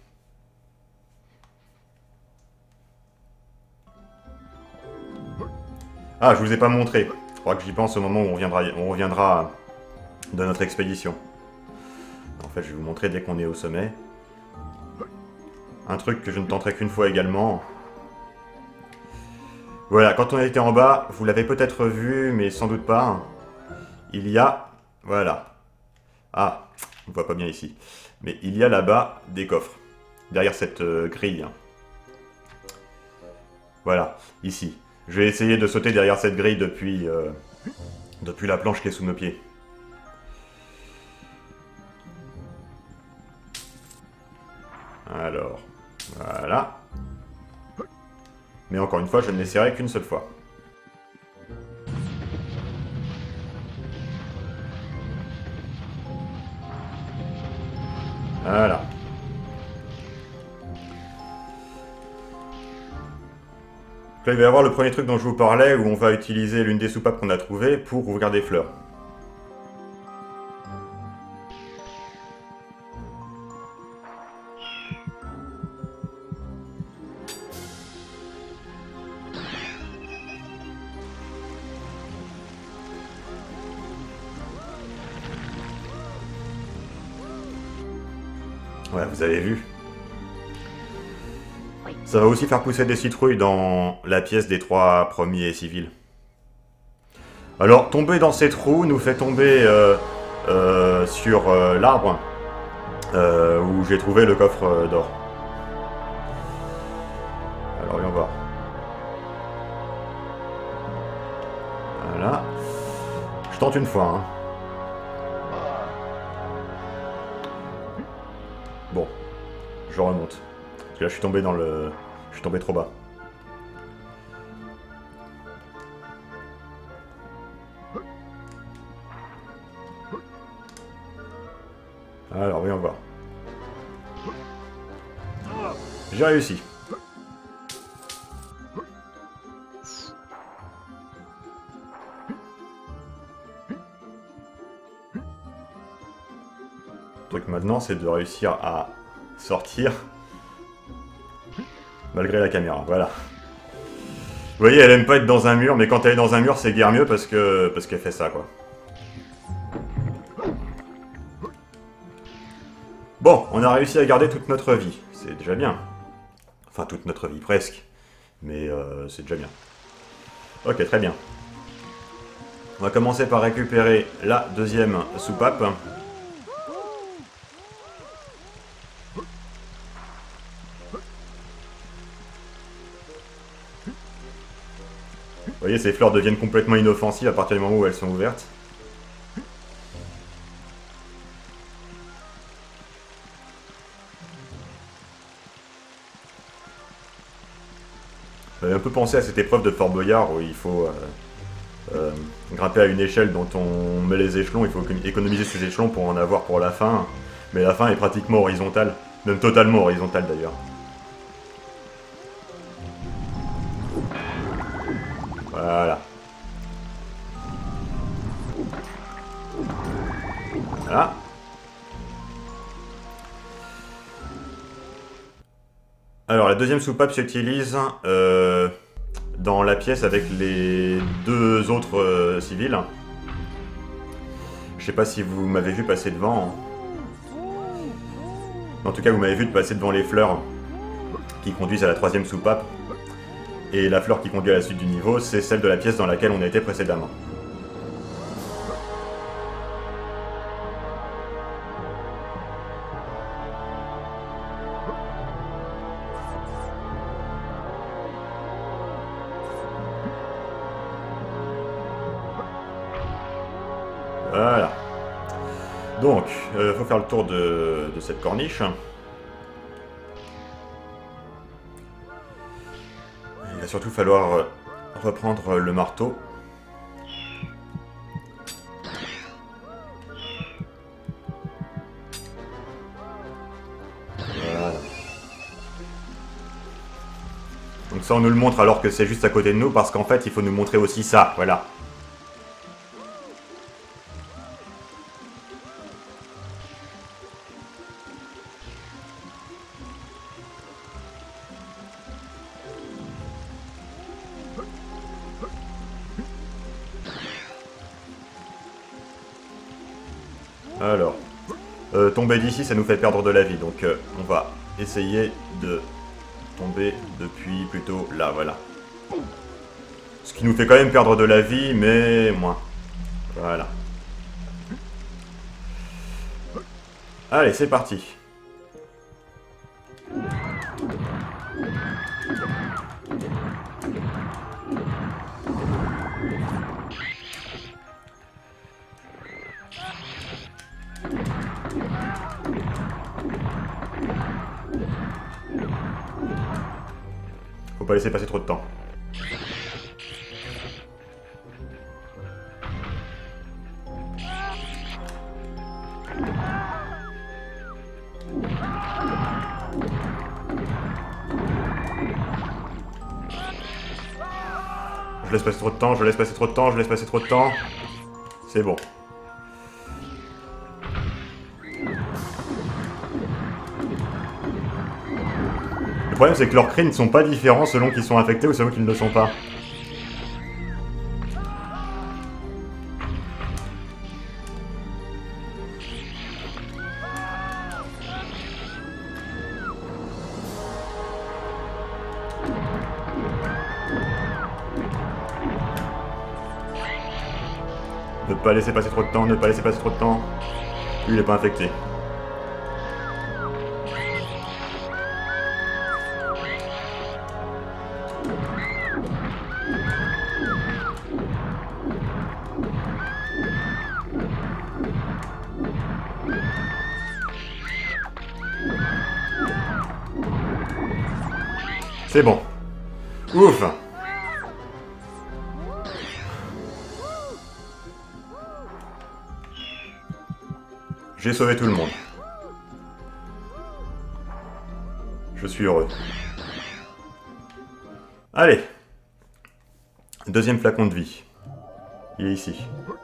Ah, je vous ai pas montré. Je crois que j'y pense au moment où on reviendra, on reviendra de notre expédition. En fait, je vais vous montrer dès qu'on est au sommet. Un truc que je ne tenterai qu'une fois également. Voilà, quand on a été en bas, vous l'avez peut-être vu, mais sans doute pas. Il y a... Voilà. Ah, on ne voit pas bien ici. Mais il y a là-bas des coffres. Derrière cette euh, grille. Voilà, ici. Je vais essayer de sauter derrière cette grille depuis, euh, depuis la planche qui est sous nos pieds. Alors, voilà. Mais encore une fois, je ne l'essaierai qu'une seule fois. Voilà. Là, il va y avoir le premier truc dont je vous parlais, où on va utiliser l'une des soupapes qu'on a trouvées pour ouvrir des fleurs. Ouais, vous avez vu. Ça va aussi faire pousser des citrouilles dans la pièce des trois premiers civils. Alors, tomber dans ces trous nous fait tomber euh, euh, sur euh, l'arbre euh, où j'ai trouvé le coffre d'or. Alors, voyons voir. Voilà. Je tente une fois, hein. Bon, je remonte. Parce que là, je suis tombé dans le... Je suis tombé trop bas. Alors, voyons voir. J'ai réussi. Le truc maintenant, c'est de réussir à sortir malgré la caméra, voilà. Vous voyez, elle aime pas être dans un mur, mais quand elle est dans un mur, c'est guère mieux parce que parce qu'elle fait ça, quoi. Bon, on a réussi à garder toute notre vie, c'est déjà bien. Enfin, toute notre vie, presque. Mais euh, c'est déjà bien. Ok, très bien. On va commencer par récupérer la deuxième soupape. Vous voyez, ces fleurs deviennent complètement inoffensives à partir du moment où elles sont ouvertes. J'avais un peu pensé à cette épreuve de Fort Boyard où il faut euh, euh, grimper à une échelle dont on met les échelons, il faut économiser ces échelons pour en avoir pour la fin. Mais la fin est pratiquement horizontale, même totalement horizontale d'ailleurs. Voilà. Voilà. Alors, la deuxième soupape s'utilise euh, dans la pièce avec les deux autres euh, civils. Je sais pas si vous m'avez vu passer devant. En tout cas, vous m'avez vu passer devant les fleurs qui conduisent à la troisième soupape. Et la fleur qui conduit à la suite du niveau, c'est celle de la pièce dans laquelle on a été précédemment. Voilà. Donc, il euh, faut faire le tour de, de cette corniche. Il va surtout falloir reprendre le marteau. Voilà. Donc ça on nous le montre alors que c'est juste à côté de nous parce qu'en fait il faut nous montrer aussi ça, voilà. Alors, euh, tomber d'ici ça nous fait perdre de la vie, donc euh, on va essayer de tomber depuis plutôt là, voilà. Ce qui nous fait quand même perdre de la vie, mais moins. Voilà. Allez, c'est parti. Faut pas laisser passer trop de temps. Je laisse passer trop de temps, je laisse passer trop de temps, je laisse passer trop de temps. C'est bon. Le problème c'est que leurs cris ne sont pas différents selon qu'ils sont infectés ou selon qu'ils ne le sont pas. Ne pas laisser passer trop de temps, ne pas laisser passer trop de temps. Lui il est pas infecté. C'est bon. Ouf. J'ai sauvé tout le monde. Je suis heureux. Allez. Deuxième flacon de vie. Il est ici.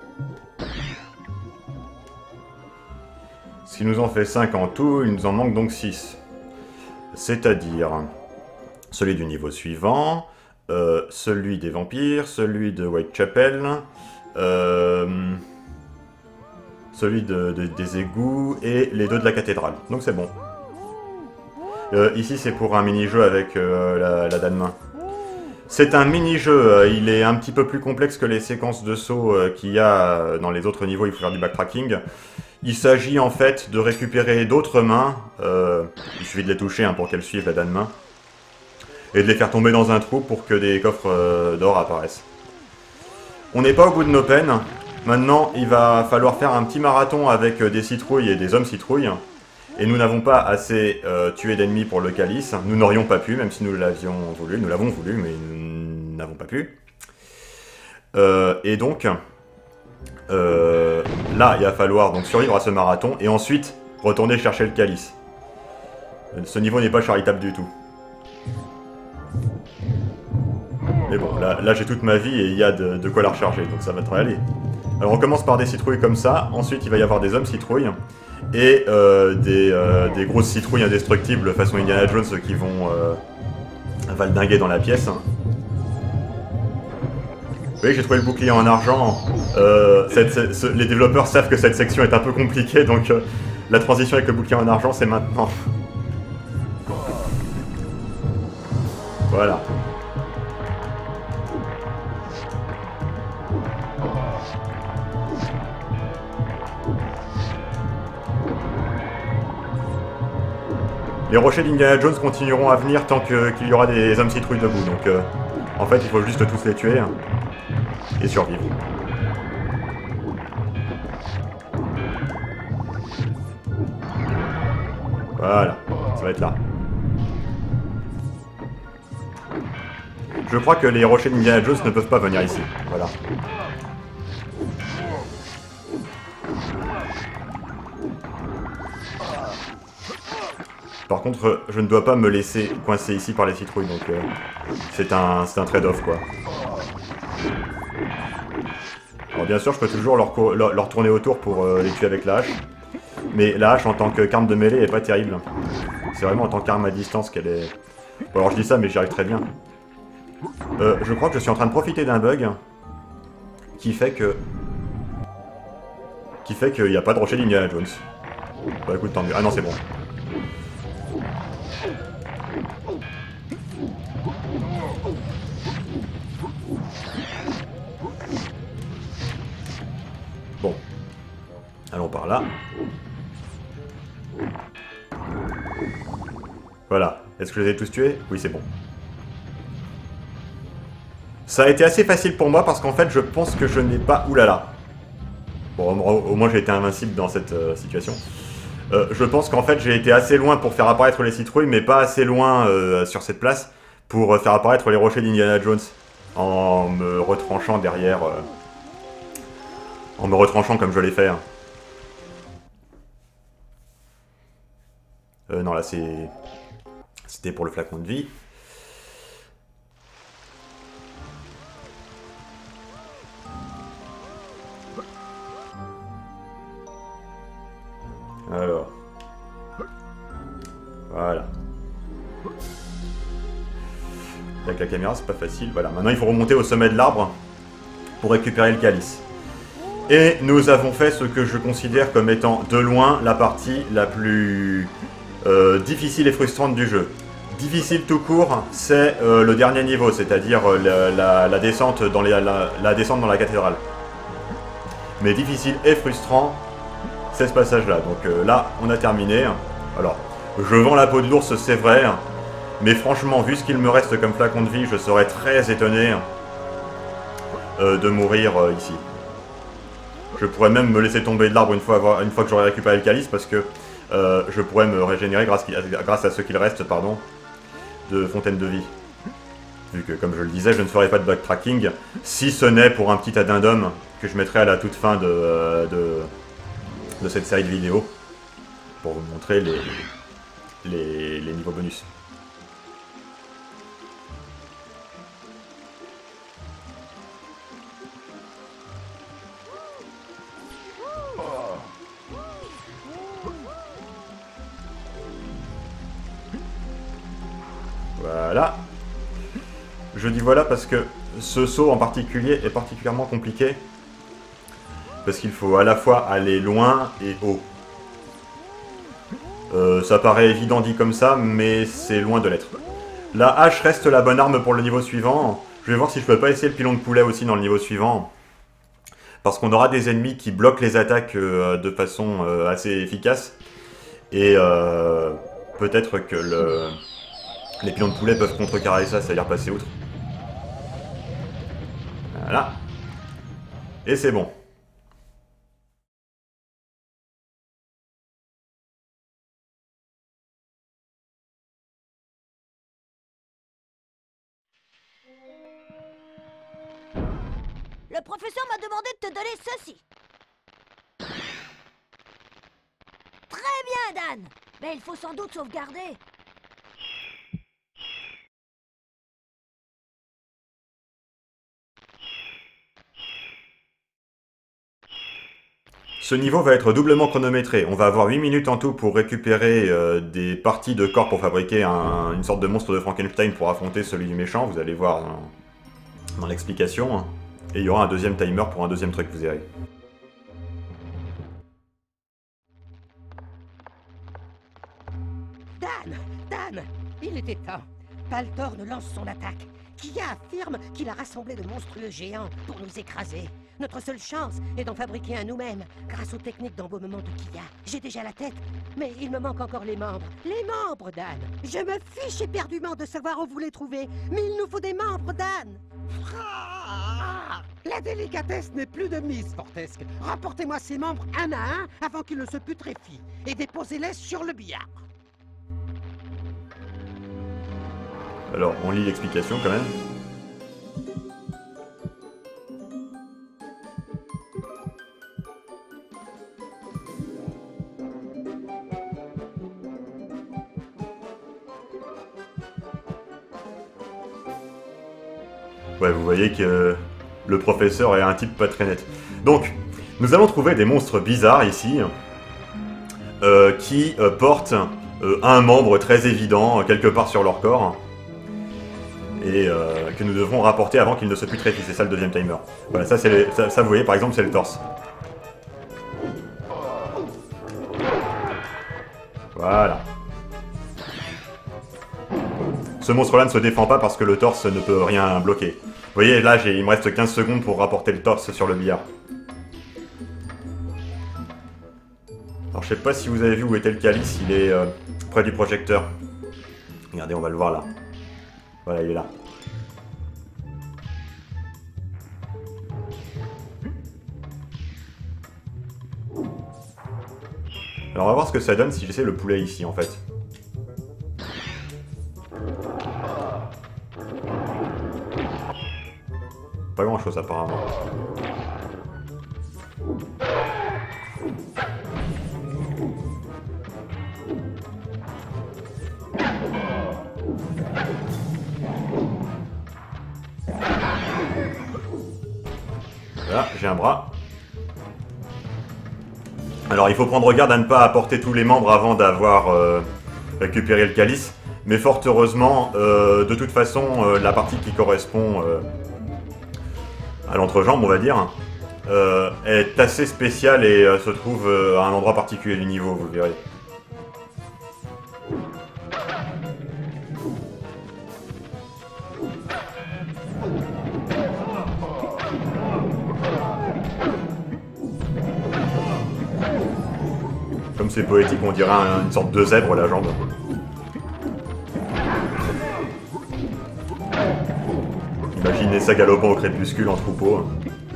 Ce qui nous en fait cinq en tout, il nous en manque donc six. C'est-à-dire celui du niveau suivant, euh, celui des vampires, celui de Whitechapel, euh, celui de, de, des égouts et les deux de la cathédrale. Donc c'est bon. Euh, ici c'est pour un mini-jeu avec euh, la, la dame main. C'est un mini-jeu, euh, il est un petit peu plus complexe que les séquences de saut euh, qu'il y a euh, dans les autres niveaux, il faut faire du backtracking. Il s'agit en fait de récupérer d'autres mains, euh, il suffit de les toucher hein, pour qu'elles suivent la dame main, et de les faire tomber dans un trou pour que des coffres euh, d'or apparaissent. On n'est pas au bout de nos peines. Maintenant, il va falloir faire un petit marathon avec des citrouilles et des hommes citrouilles. Et nous n'avons pas assez euh, tué d'ennemis pour le calice. Nous n'aurions pas pu, même si nous l'avions voulu. Nous l'avons voulu, mais nous n'avons pas pu. Euh, et donc, euh, là, il va falloir donc survivre à ce marathon et ensuite retourner chercher le calice. Ce niveau n'est pas charitable du tout. Mais bon, là, là j'ai toute ma vie et il y a de, de quoi la recharger, donc ça va très aller. Alors on commence par des citrouilles comme ça, ensuite il va y avoir des hommes citrouilles, et euh, des, euh, des grosses citrouilles indestructibles façon Indiana Jones qui vont euh, valdinguer dans la pièce. Vous voyez, j'ai trouvé le bouclier en argent. Euh, cette, ce, les développeurs savent que cette section est un peu compliquée, donc euh, la transition avec le bouclier en argent c'est maintenant. Voilà. Les rochers d'Indiana Jones continueront à venir tant qu'il qu y aura des hommes citrouilles debout, donc euh, en fait il faut juste tous les tuer hein, et survivre. Voilà, ça va être là. Je crois que les rochers d'Indiana Jones ne peuvent pas venir ici, voilà. Par contre, euh, je ne dois pas me laisser coincer ici par les citrouilles, donc euh, c'est un, c'est un trade-off, quoi. Alors bien sûr, je peux toujours leur, leur, leur tourner autour pour euh, les tuer avec la hache. Mais la hache, en tant qu'arme de mêlée, est pas terrible. C'est vraiment en tant qu'arme à distance qu'elle est... Bon, alors je dis ça, mais j'y arrive très bien. Euh, je crois que je suis en train de profiter d'un bug qui fait que... qui fait qu'il n'y a pas de rocher d'Indiana Jones. Bah écoute, tant mieux. Ah non, c'est bon. Bon. Allons par là. Voilà. Est-ce que je les ai tous tués? Oui, c'est bon. Ça a été assez facile pour moi parce qu'en fait, je pense que je n'ai pas... Oulala. Bon, au, au moins j'ai été invincible dans cette euh, situation. Euh, je pense qu'en fait, j'ai été assez loin pour faire apparaître les citrouilles, mais pas assez loin euh, sur cette place pour faire apparaître les rochers d'Indiana Jones en me retranchant derrière... Euh, en me retranchant comme je l'ai fait. Hein. Euh, non, là, c'est... C'était pour le flacon de vie. Alors. Voilà. Avec la caméra, c'est pas facile. Voilà. Maintenant, il faut remonter au sommet de l'arbre pour récupérer le calice. Et nous avons fait ce que je considère comme étant de loin la partie la plus euh, difficile et frustrante du jeu. Difficile tout court, c'est euh, le dernier niveau, c'est-à-dire euh, la, la, la, descente dans les, la, la descente dans la cathédrale. Mais difficile et frustrant, c'est ce passage-là. Donc euh, là, on a terminé. Alors, je vends la peau de l'ours, c'est vrai. Mais franchement, vu ce qu'il me reste comme flacon de vie, je serais très étonné euh, de mourir euh, ici. Je pourrais même me laisser tomber de l'arbre une fois, avoir, une fois que j'aurai récupéré le calice, parce que euh, je pourrais me régénérer grâce, grâce à ce qu'il reste, pardon, de fontaine de vie. Vu que, comme je le disais, je ne ferai pas de backtracking, si ce n'est pour un petit addendum que je mettrai à la toute fin de, de, de cette série de vidéos, pour vous montrer les, les, les niveaux bonus. Voilà. Je dis voilà parce que ce saut en particulier est particulièrement compliqué. Parce qu'il faut à la fois aller loin et haut. Euh, ça paraît évident dit comme ça, mais c'est loin de l'être. La hache reste la bonne arme pour le niveau suivant. Je vais voir si je peux pas essayer le pilon de poulet aussi dans le niveau suivant. Parce qu'on aura des ennemis qui bloquent les attaques euh, de façon euh, assez efficace. Et euh, peut-être que le... les pilons de poulet peuvent contrecarrer ça, c'est-à-dire passer outre. Voilà. Et c'est bon. Le professeur m'a demandé de te donner ceci. Très bien, Dan. Mais il faut sans doute sauvegarder. Ce niveau va être doublement chronométré. On va avoir huit minutes en tout pour récupérer euh, des parties de corps pour fabriquer un, une sorte de monstre de Frankenstein pour affronter celui du méchant. Vous allez voir dans, dans l'explication. Et il y aura un deuxième timer pour un deuxième truc, vous verrez. Dan, Dan, il était temps. Paltorne lance son attaque. Kia affirme qu'il a rassemblé de monstrueux géants pour nous écraser. Notre seule chance est d'en fabriquer un nous-mêmes, grâce aux techniques d'embaumement de Kia. J'ai déjà la tête, mais il me manque encore les membres. Les membres, Dan. Je me fiche éperdument de savoir où vous les trouvez, mais il nous faut des membres, Dan. Ah, la délicatesse n'est plus de mise, Fortesque. Rapportez-moi ces membres un à un avant qu'ils ne se putréfient, et déposez-les sur le billard. Alors, on lit l'explication quand même. Ouais, vous voyez que le professeur est un type pas très net. Donc, nous allons trouver des monstres bizarres ici, euh, qui euh, portent euh, un membre très évident euh, quelque part sur leur corps, et euh, que nous devrons rapporter avant qu'il ne se putréfie. C'est ça le deuxième timer. Voilà, ça, c'est ça, ça vous voyez par exemple, c'est le torse. Voilà. Ce monstre-là ne se défend pas parce que le torse ne peut rien bloquer. Vous voyez, là, il me reste quinze secondes pour rapporter le torse sur le billard. Alors, je sais pas si vous avez vu où était le calice, il est euh, près du projecteur. Regardez, on va le voir là. Voilà, il est là. Alors, on va voir ce que ça donne si j'essaie le poulet ici, en fait. Pas grand chose apparemment. Voilà, j'ai un bras. Alors il faut prendre garde à ne pas apporter tous les membres avant d'avoir euh, récupéré le calice. Mais fort heureusement, euh, de toute façon, euh, la partie qui correspond... Euh, à l'entrejambe, on va dire, euh, est assez spéciale et euh, se trouve euh, à un endroit particulier du niveau, vous verrez. Comme c'est poétique, on dirait un, une sorte de zèbre, la jambe. Imaginez ça galopant au crépuscule en troupeau.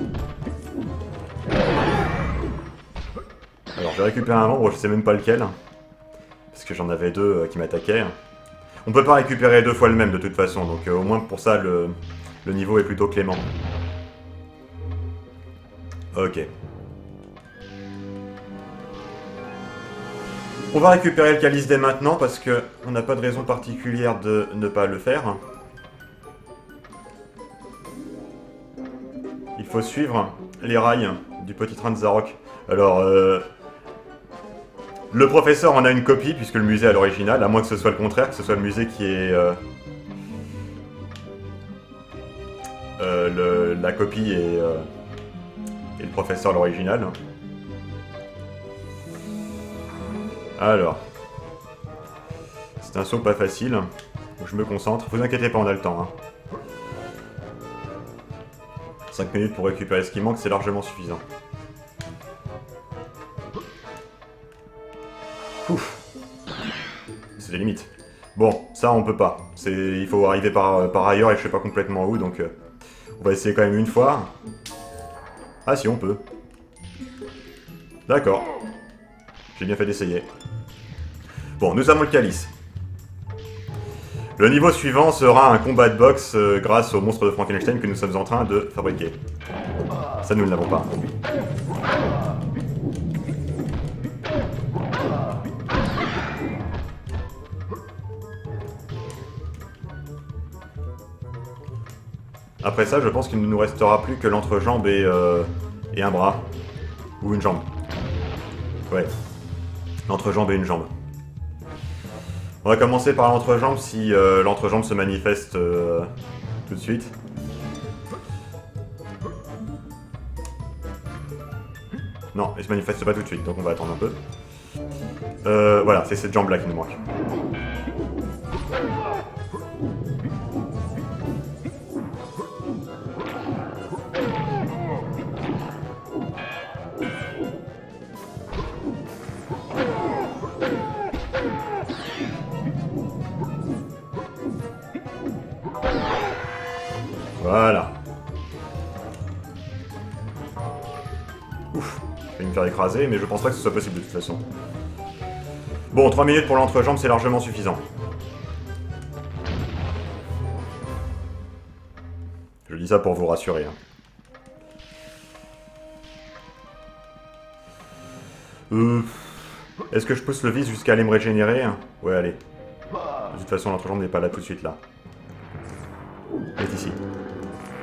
Alors j'ai récupéré un membre, je sais même pas lequel. Parce que j'en avais deux euh, qui m'attaquaient. On peut pas récupérer deux fois le même de toute façon, donc euh, au moins pour ça le, le niveau est plutôt clément. Ok. On va récupérer le calice dès maintenant parce que on n'a pas de raison particulière de ne pas le faire. Il faut suivre les rails du petit train de Zarok. Alors, euh, le professeur en a une copie, puisque le musée a l'original, à moins que ce soit le contraire, que ce soit le musée qui est... Euh, euh, le, la copie et, euh, et le professeur l'original. Alors, c'est un saut pas facile, je me concentre. Vous inquiétez pas, on a le temps. Hein. cinq minutes pour récupérer ce qui manque, c'est largement suffisant. Ouf. C'est des limites. Bon, ça on peut pas. Il faut arriver par, par ailleurs et je sais pas complètement où, donc euh, on va essayer quand même une fois. Ah si, on peut. D'accord. J'ai bien fait d'essayer. Bon, nous avons le calice. Le niveau suivant sera un combat de boxe euh, grâce au monstre de Frankenstein que nous sommes en train de fabriquer. Ça, nous ne l'avons pas. Après ça, je pense qu'il ne nous restera plus que l'entrejambe et, euh, et un bras. Ou une jambe. Ouais. L'entrejambe et une jambe. On va commencer par l'entrejambe si euh, l'entrejambe se manifeste euh, tout de suite. Non, elle se manifeste pas tout de suite, donc on va attendre un peu. Euh, voilà, c'est cette jambe-là qui nous manque. Voilà. Ouf, je vais me faire écraser, mais je pense pas que ce soit possible de toute façon. Bon, trois minutes pour l'entrejambe, c'est largement suffisant. Je dis ça pour vous rassurer. Hein. Euh, Est-ce que je pousse le vis jusqu'à aller me régénérer? Ouais, allez. De toute façon, l'entrejambe n'est pas là tout de suite, là. Elle est ici.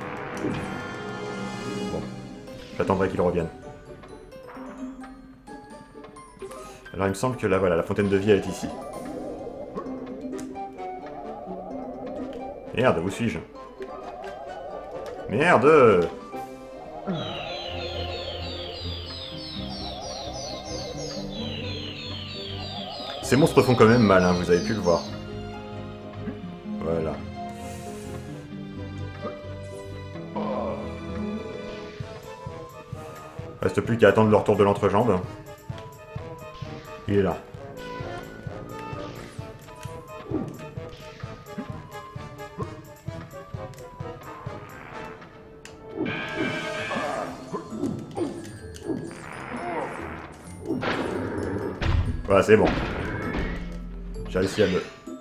Bon. J'attendrai qu'il revienne. Alors il me semble que là, voilà, la fontaine de vie elle est ici. Merde, où suis-je? Merde! Ces monstres font quand même mal, hein, vous avez pu le voir. Voilà. Reste plus qu'à attendre le retour de l'entrejambe. Il est là. Voilà, c'est bon. J'ai réussi à le...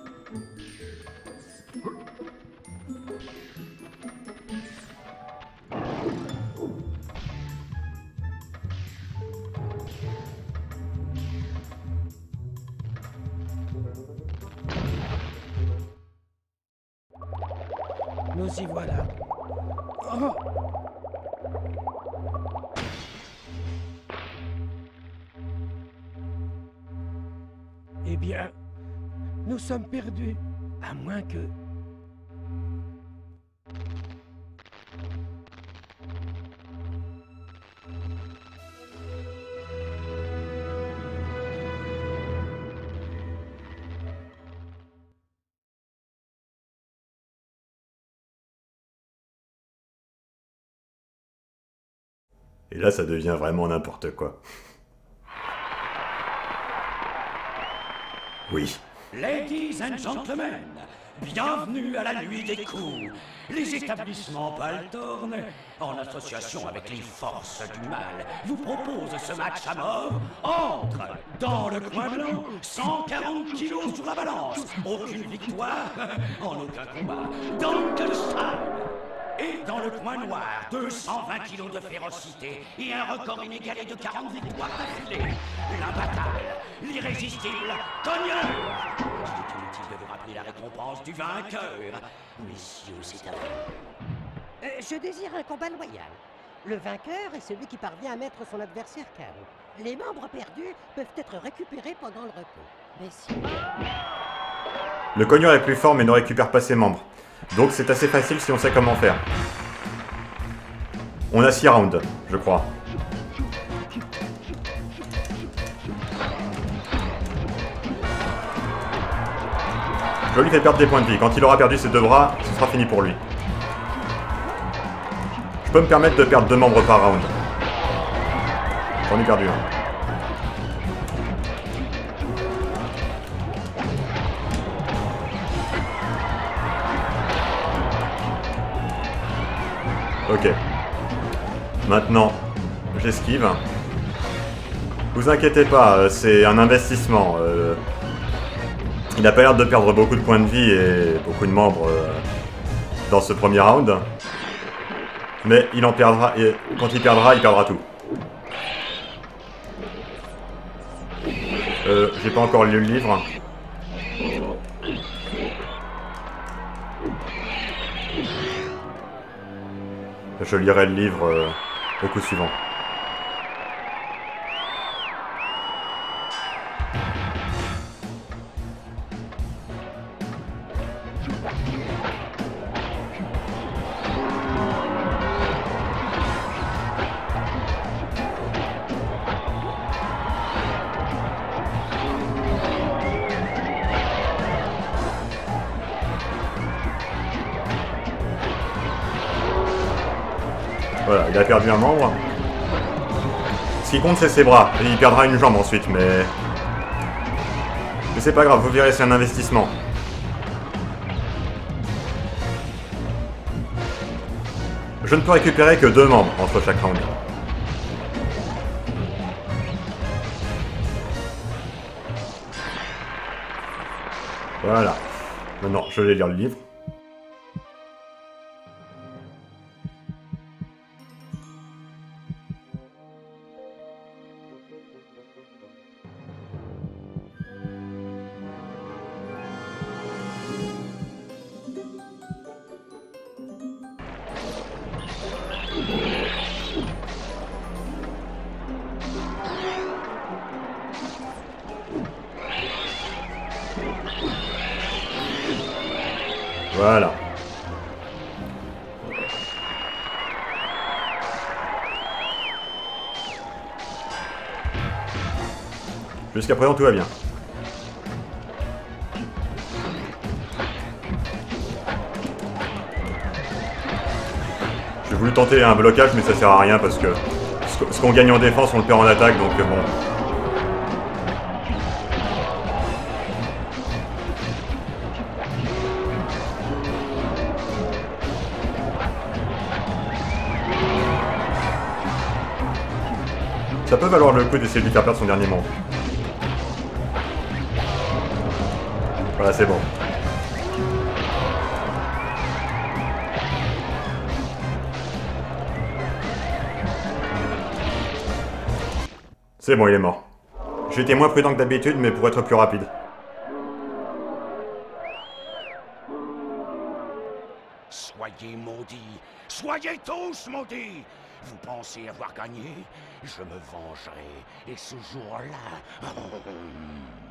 Nous y voilà. Oh. Eh bien, nous sommes perdus, à moins que... Et là, ça devient vraiment n'importe quoi. Oui. Ladies and gentlemen, bienvenue à la nuit des coups. Les établissements Baltorn, en association avec les forces du mal, vous proposent ce match à mort entre, dans le coin blanc, cent quarante kilos sur la balance, aucune victoire, en aucun combat, Dunkelstein. Et dans le coin noir, deux cent vingt kilos de férocité et un record inégalé de quarante victoires d'affilée. L'imbattable, l'irrésistible Cogneur. Il est inutile de vous rappeler la récompense du vainqueur. Messieurs, c'est à vous. Euh, je désire un combat loyal. Le vainqueur est celui qui parvient à mettre son adversaire K O. Les membres perdus peuvent être récupérés pendant le repos. Mais si... Le cogneur est plus fort mais ne récupère pas ses membres. Donc c'est assez facile si on sait comment faire. On a six rounds, je crois. Je lui fais perdre des points de vie. Quand il aura perdu ses deux bras, ce sera fini pour lui. Je peux me permettre de perdre deux membres par round. J'en ai perdu un. Ok. Maintenant, j'esquive. Vous inquiétez pas, c'est un investissement. Euh, il n'a pas l'air de perdre beaucoup de points de vie et beaucoup de membres euh, dans ce premier round. Mais il en perdra, et quand il perdra, il perdra tout. Euh, j'ai pas encore lu le livre. Je lirai le livre euh, au coup suivant. Voilà, il a perdu un membre. Ce qui compte, c'est ses bras. Et il perdra une jambe ensuite, mais... Mais c'est pas grave, vous verrez, c'est un investissement. Je ne peux récupérer que deux membres entre chaque round. Voilà. Maintenant, je vais lire le livre. Voilà. Jusqu'à présent, tout va bien. J'ai voulu tenter un blocage, mais ça sert à rien parce que ce qu'on gagne en défense, on le perd en attaque, donc bon. Ça peut valoir le coup d'essayer de lui faire perdre son dernier monde. Voilà, c'est bon. C'est bon, il est mort. J'ai été moins prudent que d'habitude, mais pour être plus rapide. Soyez maudits. Soyez tous maudits. Vous pensez avoir gagné? Je me vengerai. Et ce jour-là...